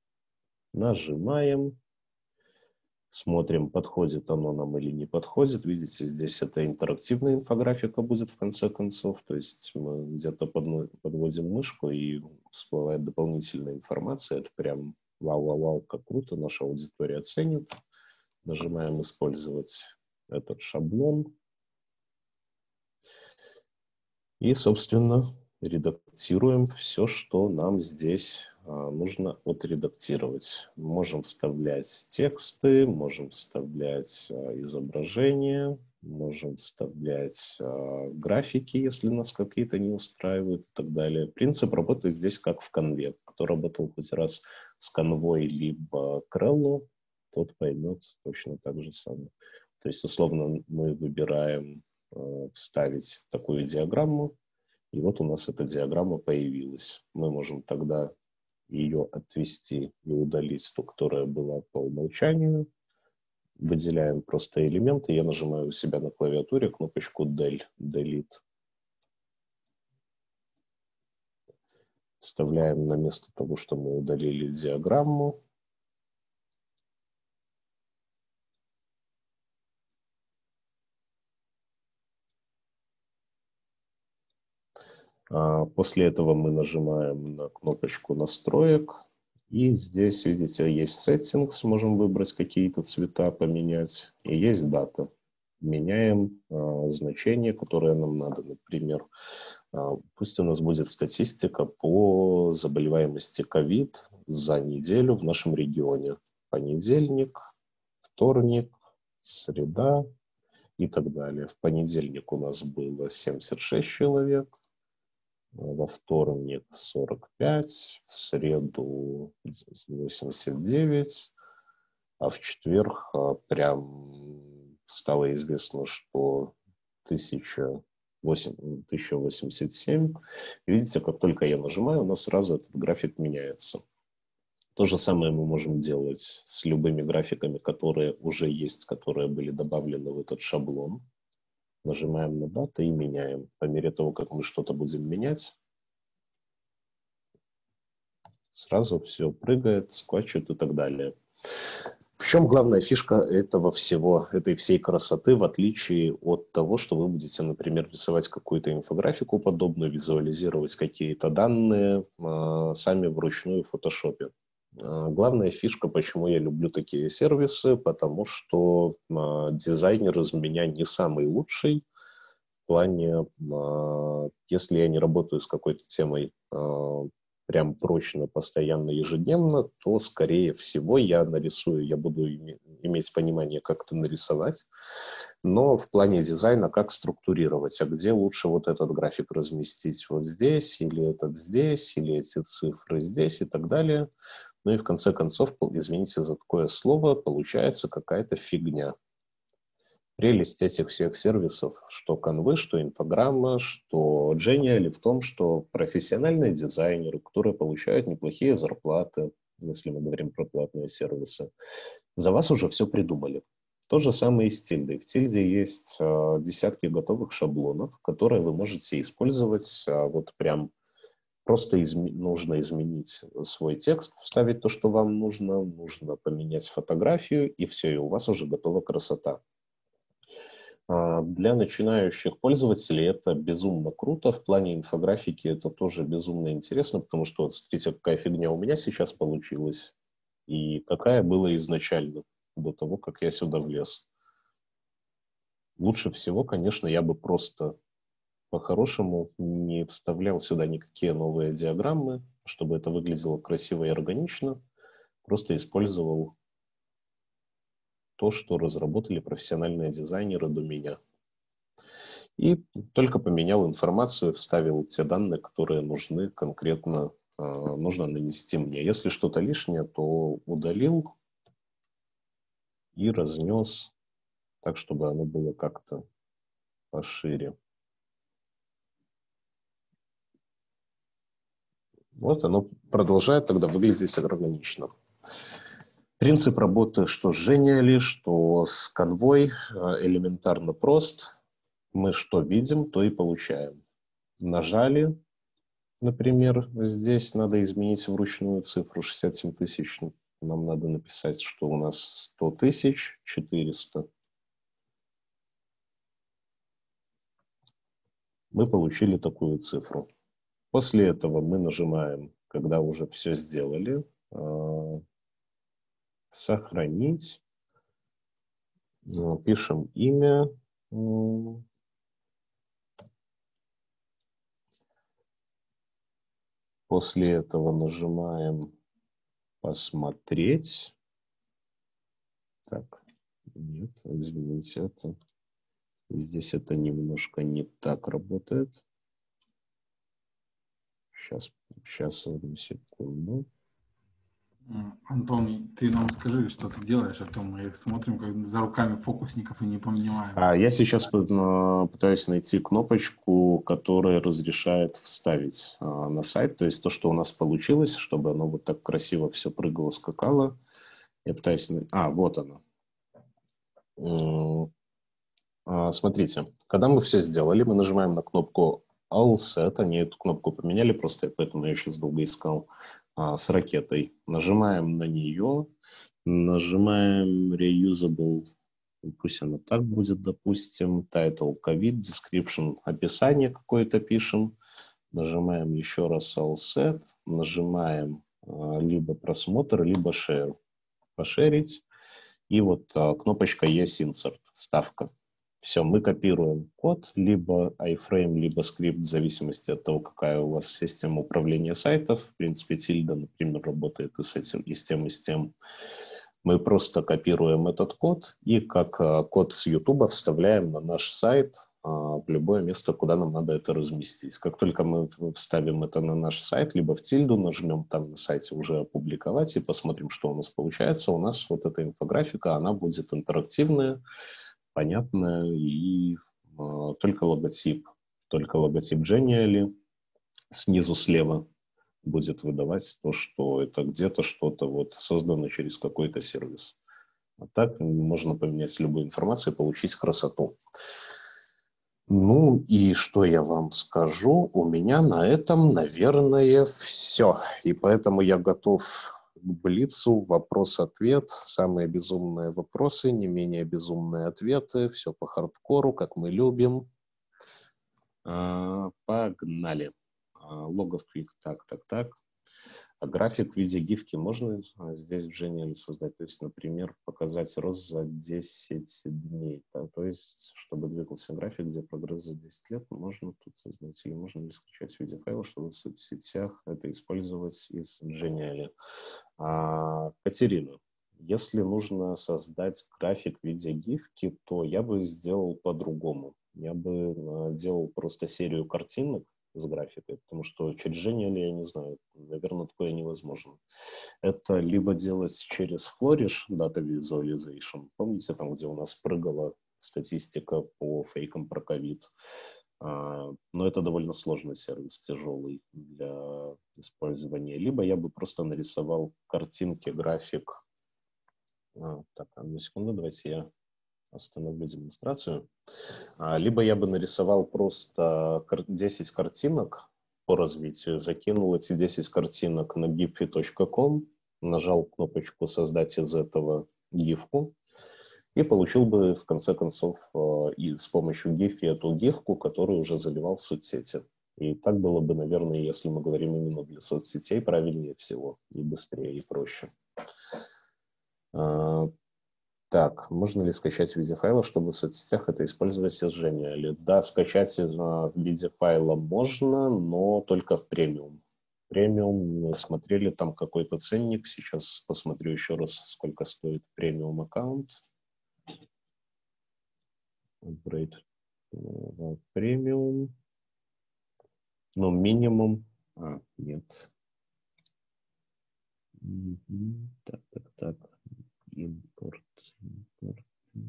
Нажимаем, смотрим, подходит оно нам или не подходит. Видите, здесь это интерактивная инфографика будет в конце концов. То есть мы где-то подводим мышку и всплывает дополнительная информация. Это прям вау-вау-вау, как круто, наша аудитория оценит. Нажимаем «Использовать этот шаблон». И, собственно, редактируем все, что нам здесь а, нужно отредактировать. Можем вставлять тексты, можем вставлять а, изображения, можем вставлять а, графики, если нас какие-то не устраивают и так далее. Принцип работы здесь как в Canva. Кто работал хоть раз с Canva либо Trello, тот поймет точно так же самое. То есть, условно, мы выбираем вставить такую диаграмму, и вот у нас эта диаграмма появилась. Мы можем тогда ее отвести и удалить ту, которая была по умолчанию. Выделяем просто элементы. Я нажимаю у себя на клавиатуре кнопочку Del, Delete. Вставляем на место того, что мы удалили диаграмму. После этого мы нажимаем на кнопочку настроек. И здесь, видите, есть settings, можем выбрать какие-то цвета, поменять. И есть дата. Меняем а, значение, которое нам надо. Например, а, пусть у нас будет статистика по заболеваемости ковид за неделю в нашем регионе. Понедельник, вторник, среда и так далее. В понедельник у нас было семьдесят шесть человек. Во вторник сорок пять, в среду восемьдесят девять, а в четверг а, прям стало известно, что тысяча восемьдесят семь. Видите, как только я нажимаю, у нас сразу этот график меняется. То же самое мы можем делать с любыми графиками, которые уже есть, которые были добавлены в этот шаблон. Нажимаем на дату и меняем. По мере того, как мы что-то будем менять, сразу все прыгает, скачет и так далее. В чем главная фишка этого всего, этой всей красоты, в отличие от того, что вы будете, например, рисовать какую-то инфографику подобную, визуализировать какие-то данные э, сами вручную в фотошопе? Э, главная фишка, почему я люблю такие сервисы, потому что э, дизайнер из меня не самый лучший. В плане, э, если я не работаю с какой-то темой э, прям прочно, постоянно, ежедневно, то, скорее всего, я нарисую, я буду име- иметь понимание, как это нарисовать, но в плане дизайна, как структурировать, а где лучше вот этот график разместить вот здесь, или этот здесь, или эти цифры здесь и так далее. Ну и в конце концов, пол- извините за такое слово, получается какая-то фигня. Прелесть этих всех сервисов, что Canva, что инфограмма, что Genial, в том, что профессиональные дизайнеры, которые получают неплохие зарплаты, если мы говорим про платные сервисы, за вас уже все придумали. То же самое и с Тильдой. В Тильде есть э, десятки готовых шаблонов, которые вы можете использовать э, вот прям просто изме- нужно изменить свой текст, вставить то, что вам нужно, нужно поменять фотографию, и все, и у вас уже готова красота. Для начинающих пользователей это безумно круто. В плане инфографики это тоже безумно интересно, потому что вот смотрите, какая фигня у меня сейчас получилась и какая была изначально, до того, как я сюда влез. Лучше всего, конечно, я бы просто по-хорошему не вставлял сюда никакие новые диаграммы, чтобы это выглядело красиво и органично. Просто использовал то, что разработали профессиональные дизайнеры до меня. И только поменял информацию, вставил те данные, которые нужны конкретно, э, нужно нанести мне. Если что-то лишнее, то удалил и разнес так, чтобы оно было как-то пошире. Вот оно продолжает тогда выглядеть органично. Принцип работы что с Genial, что с Canva элементарно прост. Мы что видим, то и получаем. Нажали, например, здесь надо изменить вручную цифру шестьдесят семь тысяч. Нам надо написать, что у нас сто тысяч четыреста. Мы получили такую цифру. После этого мы нажимаем, когда уже все сделали, сохранить. Пишем имя. После этого нажимаем посмотреть. Так, нет, извините, это здесь это немножко не так работает. Сейчас, сейчас, одну секунду. Антон, ты нам скажи, что ты делаешь, а то мы смотрим как за руками фокусников и не понимаем. А я сейчас пытаюсь найти кнопочку, которая разрешает вставить а, на сайт. То есть то, что у нас получилось, чтобы оно вот так красиво все прыгало, скакало. Я пытаюсь... А, вот оно. А, смотрите, когда мы все сделали, мы нажимаем на кнопку All Set. Они эту кнопку поменяли, просто поэтому я сейчас долго искал, а, с ракетой. Нажимаем на нее, нажимаем Reusable. Пусть оно так будет, допустим. Title COVID, Description, описание какое-то пишем. Нажимаем еще раз All Set. Нажимаем а, либо просмотр, либо Share. Пошерить. И вот а, кнопочка Yes Insert, вставка. Все, мы копируем код, либо iFrame, либо скрипт, в зависимости от того, какая у вас система управления сайтов. В принципе, Tilda, например, работает и с этим, и с тем, и с тем. Мы просто копируем этот код и как а, код с YouTube вставляем на наш сайт а, в любое место, куда нам надо это разместить. Как только мы вставим это на наш сайт, либо в Тильду, нажмем там на сайте уже опубликовать и посмотрим, что у нас получается, у нас вот эта инфографика, она будет интерактивная, понятная, и а, только логотип, только логотип Genial снизу слева будет выдавать то, что это где-то что-то вот создано через какой-то сервис. А так можно поменять любую информацию и получить красоту. Ну и что я вам скажу? У меня на этом, наверное, все. И поэтому я готов блицу, вопрос-ответ, самые безумные вопросы, не менее безумные ответы, все по хардкору, как мы любим. А, погнали. А, логов клик, так, так, так. А график в виде гифки можно здесь в Genial создать? То есть, например, показать рост за десять дней. Да? То есть, чтобы двигался график, где прогресс за десять лет, можно тут создать. Или можно ли скачать в виде файла, чтобы в соцсетях это использовать из Genial? А, Катерина, если нужно создать график в виде гифки, то я бы сделал по-другому. Я бы делал просто серию картинок с графикой, потому что через Genial, я не знаю, наверное, такое невозможно. Это либо делать через Flourish Data Visualization, помните, там, где у нас прыгала статистика по фейкам про ковид, а, но это довольно сложный сервис, тяжелый для использования. Либо я бы просто нарисовал картинки, график. А, так, одну секунду, давайте я остановлю демонстрацию. А, либо я бы нарисовал просто десять картинок по развитию, закинул эти десять картинок на giphy точка ком, нажал кнопочку «Создать из этого гифку» и получил бы, в конце концов, и с помощью Giphy эту гифку, которую уже заливал в соцсети. И так было бы, наверное, если мы говорим именно для соцсетей, правильнее всего, и быстрее, и проще. Так, можно ли скачать в виде файла, чтобы в соцсетях это использовать из Genial? Да, скачать в виде файла можно, но только в премиум. Премиум, мы смотрели, там какой-то ценник. Сейчас посмотрю еще раз, сколько стоит премиум аккаунт. Upgrade премиум. Ну, минимум. А, нет. Так, так, так. Импорт. Импорт.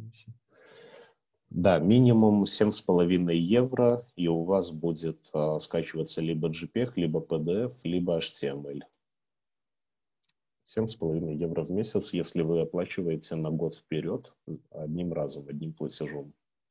Да, минимум семь с половиной евро, и у вас будет а, скачиваться либо джей пи джи, либо пи ди эф, либо эйч ти эм эль. семь с половиной евро в месяц, если вы оплачиваете на год вперед одним разом, одним платежом.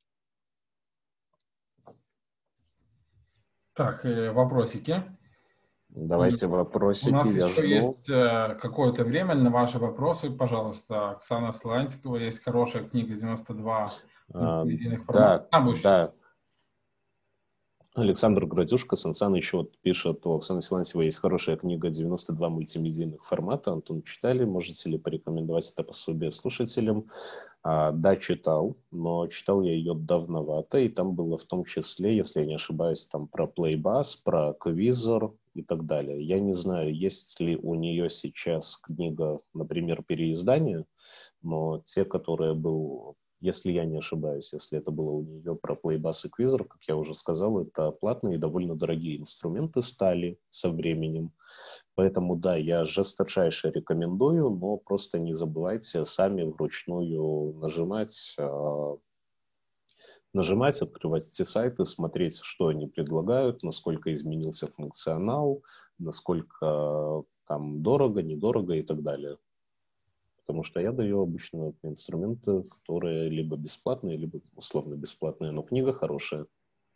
Так, вопросики. Давайте вопросики, у нас я еще жду. есть э, какое-то время на ваши вопросы, пожалуйста. Оксана Сланцкого, есть хорошая книга девяносто два мультимедийных форматов. Да, да. Александр Градюшко, Сан Саныч вот пишет, у Оксаны Силантьевой есть хорошая книга девяносто два мультимедийных формата. Антон, читали? Можете ли порекомендовать это пособие слушателям? А, да, читал, но читал я ее давновато, и там было в том числе, если я не ошибаюсь, там про Playbuzz, про Quizor и так далее. Я не знаю, есть ли у нее сейчас книга, например, переиздания, но те, которые был... Если я не ошибаюсь, если это было у нее про Playbuzz и Quizor, как я уже сказал, это платные и довольно дорогие инструменты стали со временем. Поэтому, да, я жесточайше рекомендую, но просто не забывайте сами вручную нажимать, нажимать, открывать эти сайты, смотреть, что они предлагают, насколько изменился функционал, насколько там дорого, недорого и так далее. Потому что я даю обычно инструменты, которые либо бесплатные, либо условно бесплатные, но книга хорошая.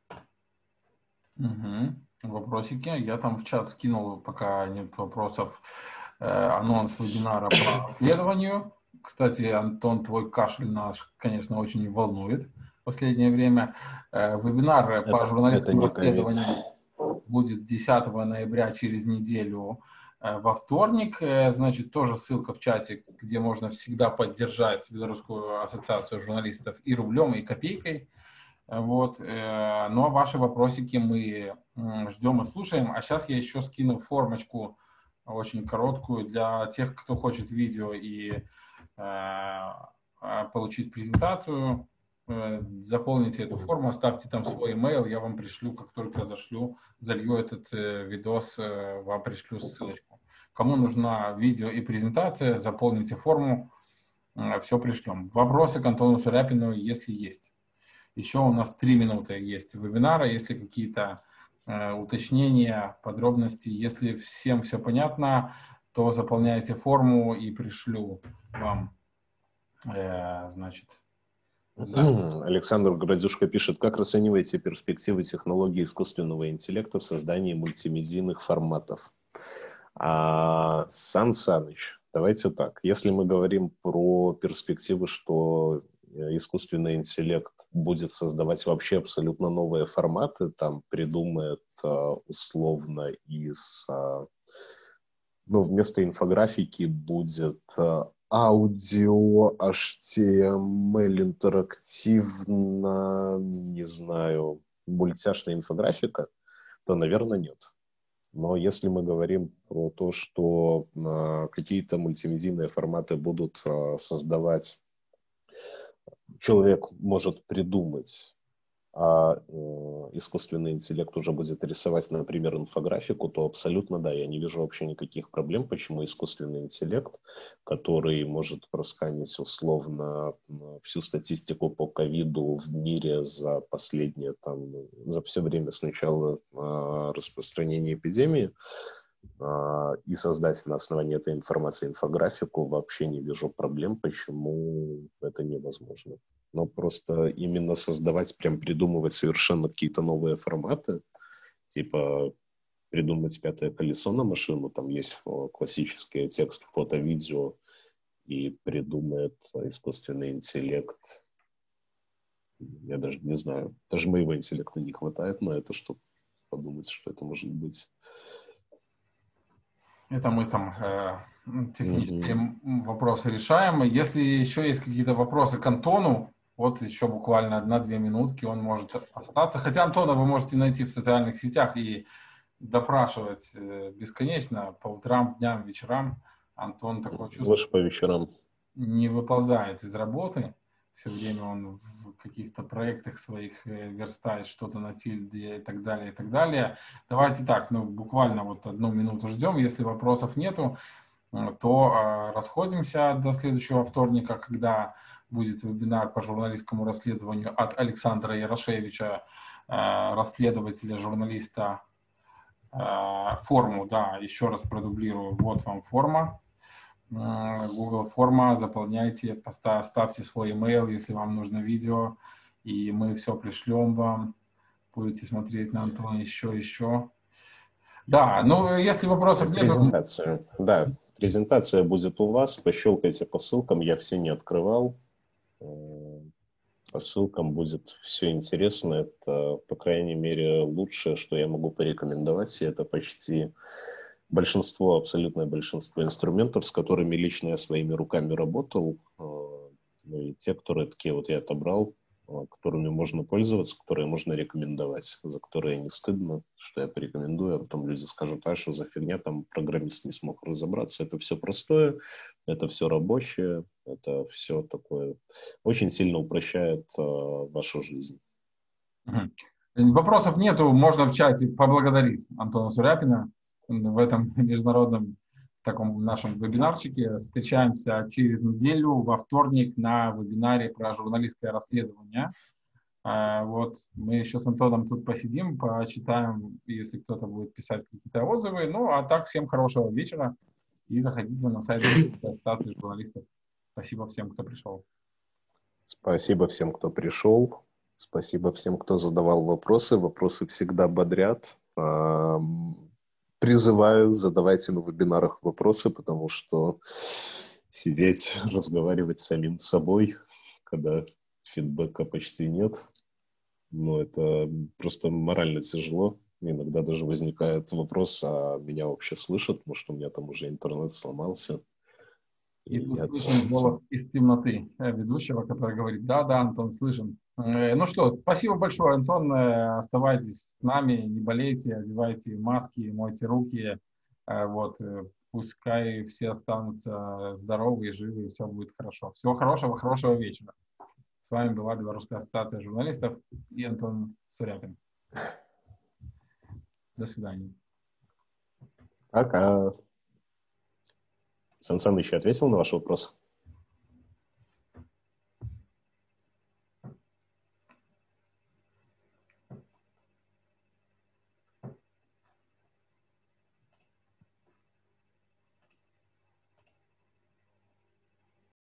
Угу. Вопросики. Я там в чат скинул, пока нет вопросов, э, анонс вебинара по расследованию. Кстати, Антон, твой кашель нас, конечно, очень волнует в последнее время. Э, вебинар это, по журналистским расследованиям будет десятого ноября, через неделю, во вторник. Значит, тоже ссылка в чате, где можно всегда поддержать Белорусскую ассоциацию журналистов и рублем, и копейкой. Вот. Ну а ваши вопросики мы ждем и слушаем. А сейчас я еще скину формочку очень короткую для тех, кто хочет видео и э, получить презентацию. Заполните эту форму, оставьте там свой email, я вам пришлю, как только зашлю, залью этот э, видос, э, вам пришлю ссылочку. Кому нужна видео и презентация, заполните форму, э, все пришлем. Вопросы к Антону Суряпину, если есть. Еще у нас три минуты есть вебинара, если какие-то э, уточнения, подробности, если всем все понятно, то заполняйте форму и пришлю вам, э, значит, Да. Александр Градюшко пишет, как расцениваете перспективы технологии искусственного интеллекта в создании мультимедийных форматов? А, Сан Саныч, давайте так. Если мы говорим про перспективы, что искусственный интеллект будет создавать вообще абсолютно новые форматы, там придумает условно из... Ну, вместо инфографики будет аудио, эйч ти эм эль, интерактивно, не знаю, мультяшная инфографика, то, наверное, нет. Но если мы говорим про то, что э, какие-то мультимедийные форматы будут э, создавать, человек может придумать, а э, искусственный интеллект уже будет рисовать, например, инфографику, то абсолютно да, я не вижу вообще никаких проблем, почему искусственный интеллект, который может просканить условно всю статистику по ковиду в мире за последнее, там, за все время с начала э, распространения эпидемии, э, и создать на основании этой информации инфографику, вообще не вижу проблем, почему это невозможно. Но просто именно создавать, прям придумывать совершенно какие-то новые форматы, типа придумать пятое колесо на машину, там есть классический текст, фото, видео, и придумает искусственный интеллект. Я даже не знаю, даже моего интеллекта не хватает на это, чтобы подумать, что это может быть. Это мы там э, технические Mm-hmm. вопросы решаем. Если еще есть какие-то вопросы к Антону, вот еще буквально одна-две минутки, он может остаться. Хотя Антона вы можете найти в социальных сетях и допрашивать э, бесконечно по утрам, дням, вечерам. Антон такое чувство. Лучше по вечерам. Не выползает из работы. Все время он в каких-то проектах своих верстает что-то на тильде и так далее, и так далее. Давайте так, ну, буквально вот одну минуту ждем. Если вопросов нету, то э, расходимся до следующего вторника, когда будет вебинар по журналистскому расследованию от Александра Ярошевича, э, расследователя, журналиста. Э, форму, да, еще раз продублирую. Вот вам форма. Google форма, заполняйте, ставьте свой email, если вам нужно видео, и мы все пришлем вам. Будете смотреть на Антона еще, еще. Да, ну, если вопросов нет... Презентация, да, презентация будет у вас, пощелкайте по ссылкам, я все не открывал. По ссылкам будет все интересно, это, по крайней мере, лучшее, что я могу порекомендовать, и это почти... большинство, абсолютное большинство инструментов, с которыми лично я своими руками работал, ну и те, которые такие вот я отобрал, которыми можно пользоваться, которые можно рекомендовать, за которые не стыдно, что я порекомендую, а потом люди скажут, а что за фигня, там программист не смог разобраться. Это все простое, это все рабочее, это все такое, очень сильно упрощает э, вашу жизнь. Вопросов нету, можно в чате поблагодарить Антона Суряпина в этом международном таком нашем вебинарчике. Встречаемся через неделю во вторник на вебинаре про журналистское расследование. Вот мы еще с Антоном тут посидим, почитаем, если кто-то будет писать какие-то отзывы. Ну, а так, всем хорошего вечера и заходите на сайт Ассоциации журналистов. Спасибо всем, кто пришел. Спасибо всем, кто пришел. Спасибо всем, кто задавал вопросы. Вопросы всегда бодрят. Призываю, задавайте на вебинарах вопросы, потому что сидеть, разговаривать с самим собой, когда фидбэка почти нет, ну, это просто морально тяжело. Иногда даже возникает вопрос, а меня вообще слышат, может, у меня там уже интернет сломался. И, и тут слышен голос из темноты ведущего, который говорит, да-да, Антон, слышен. Ну что, спасибо большое, Антон. Оставайтесь с нами, не болейте, одевайте маски, мойте руки. Вот, пускай все останутся здоровы и живы, и все будет хорошо. Всего хорошего, хорошего вечера. С вами была Белорусская ассоциация журналистов и Антон Суряпин. До свидания. Пока. Сан Саныч ответил на ваш вопрос?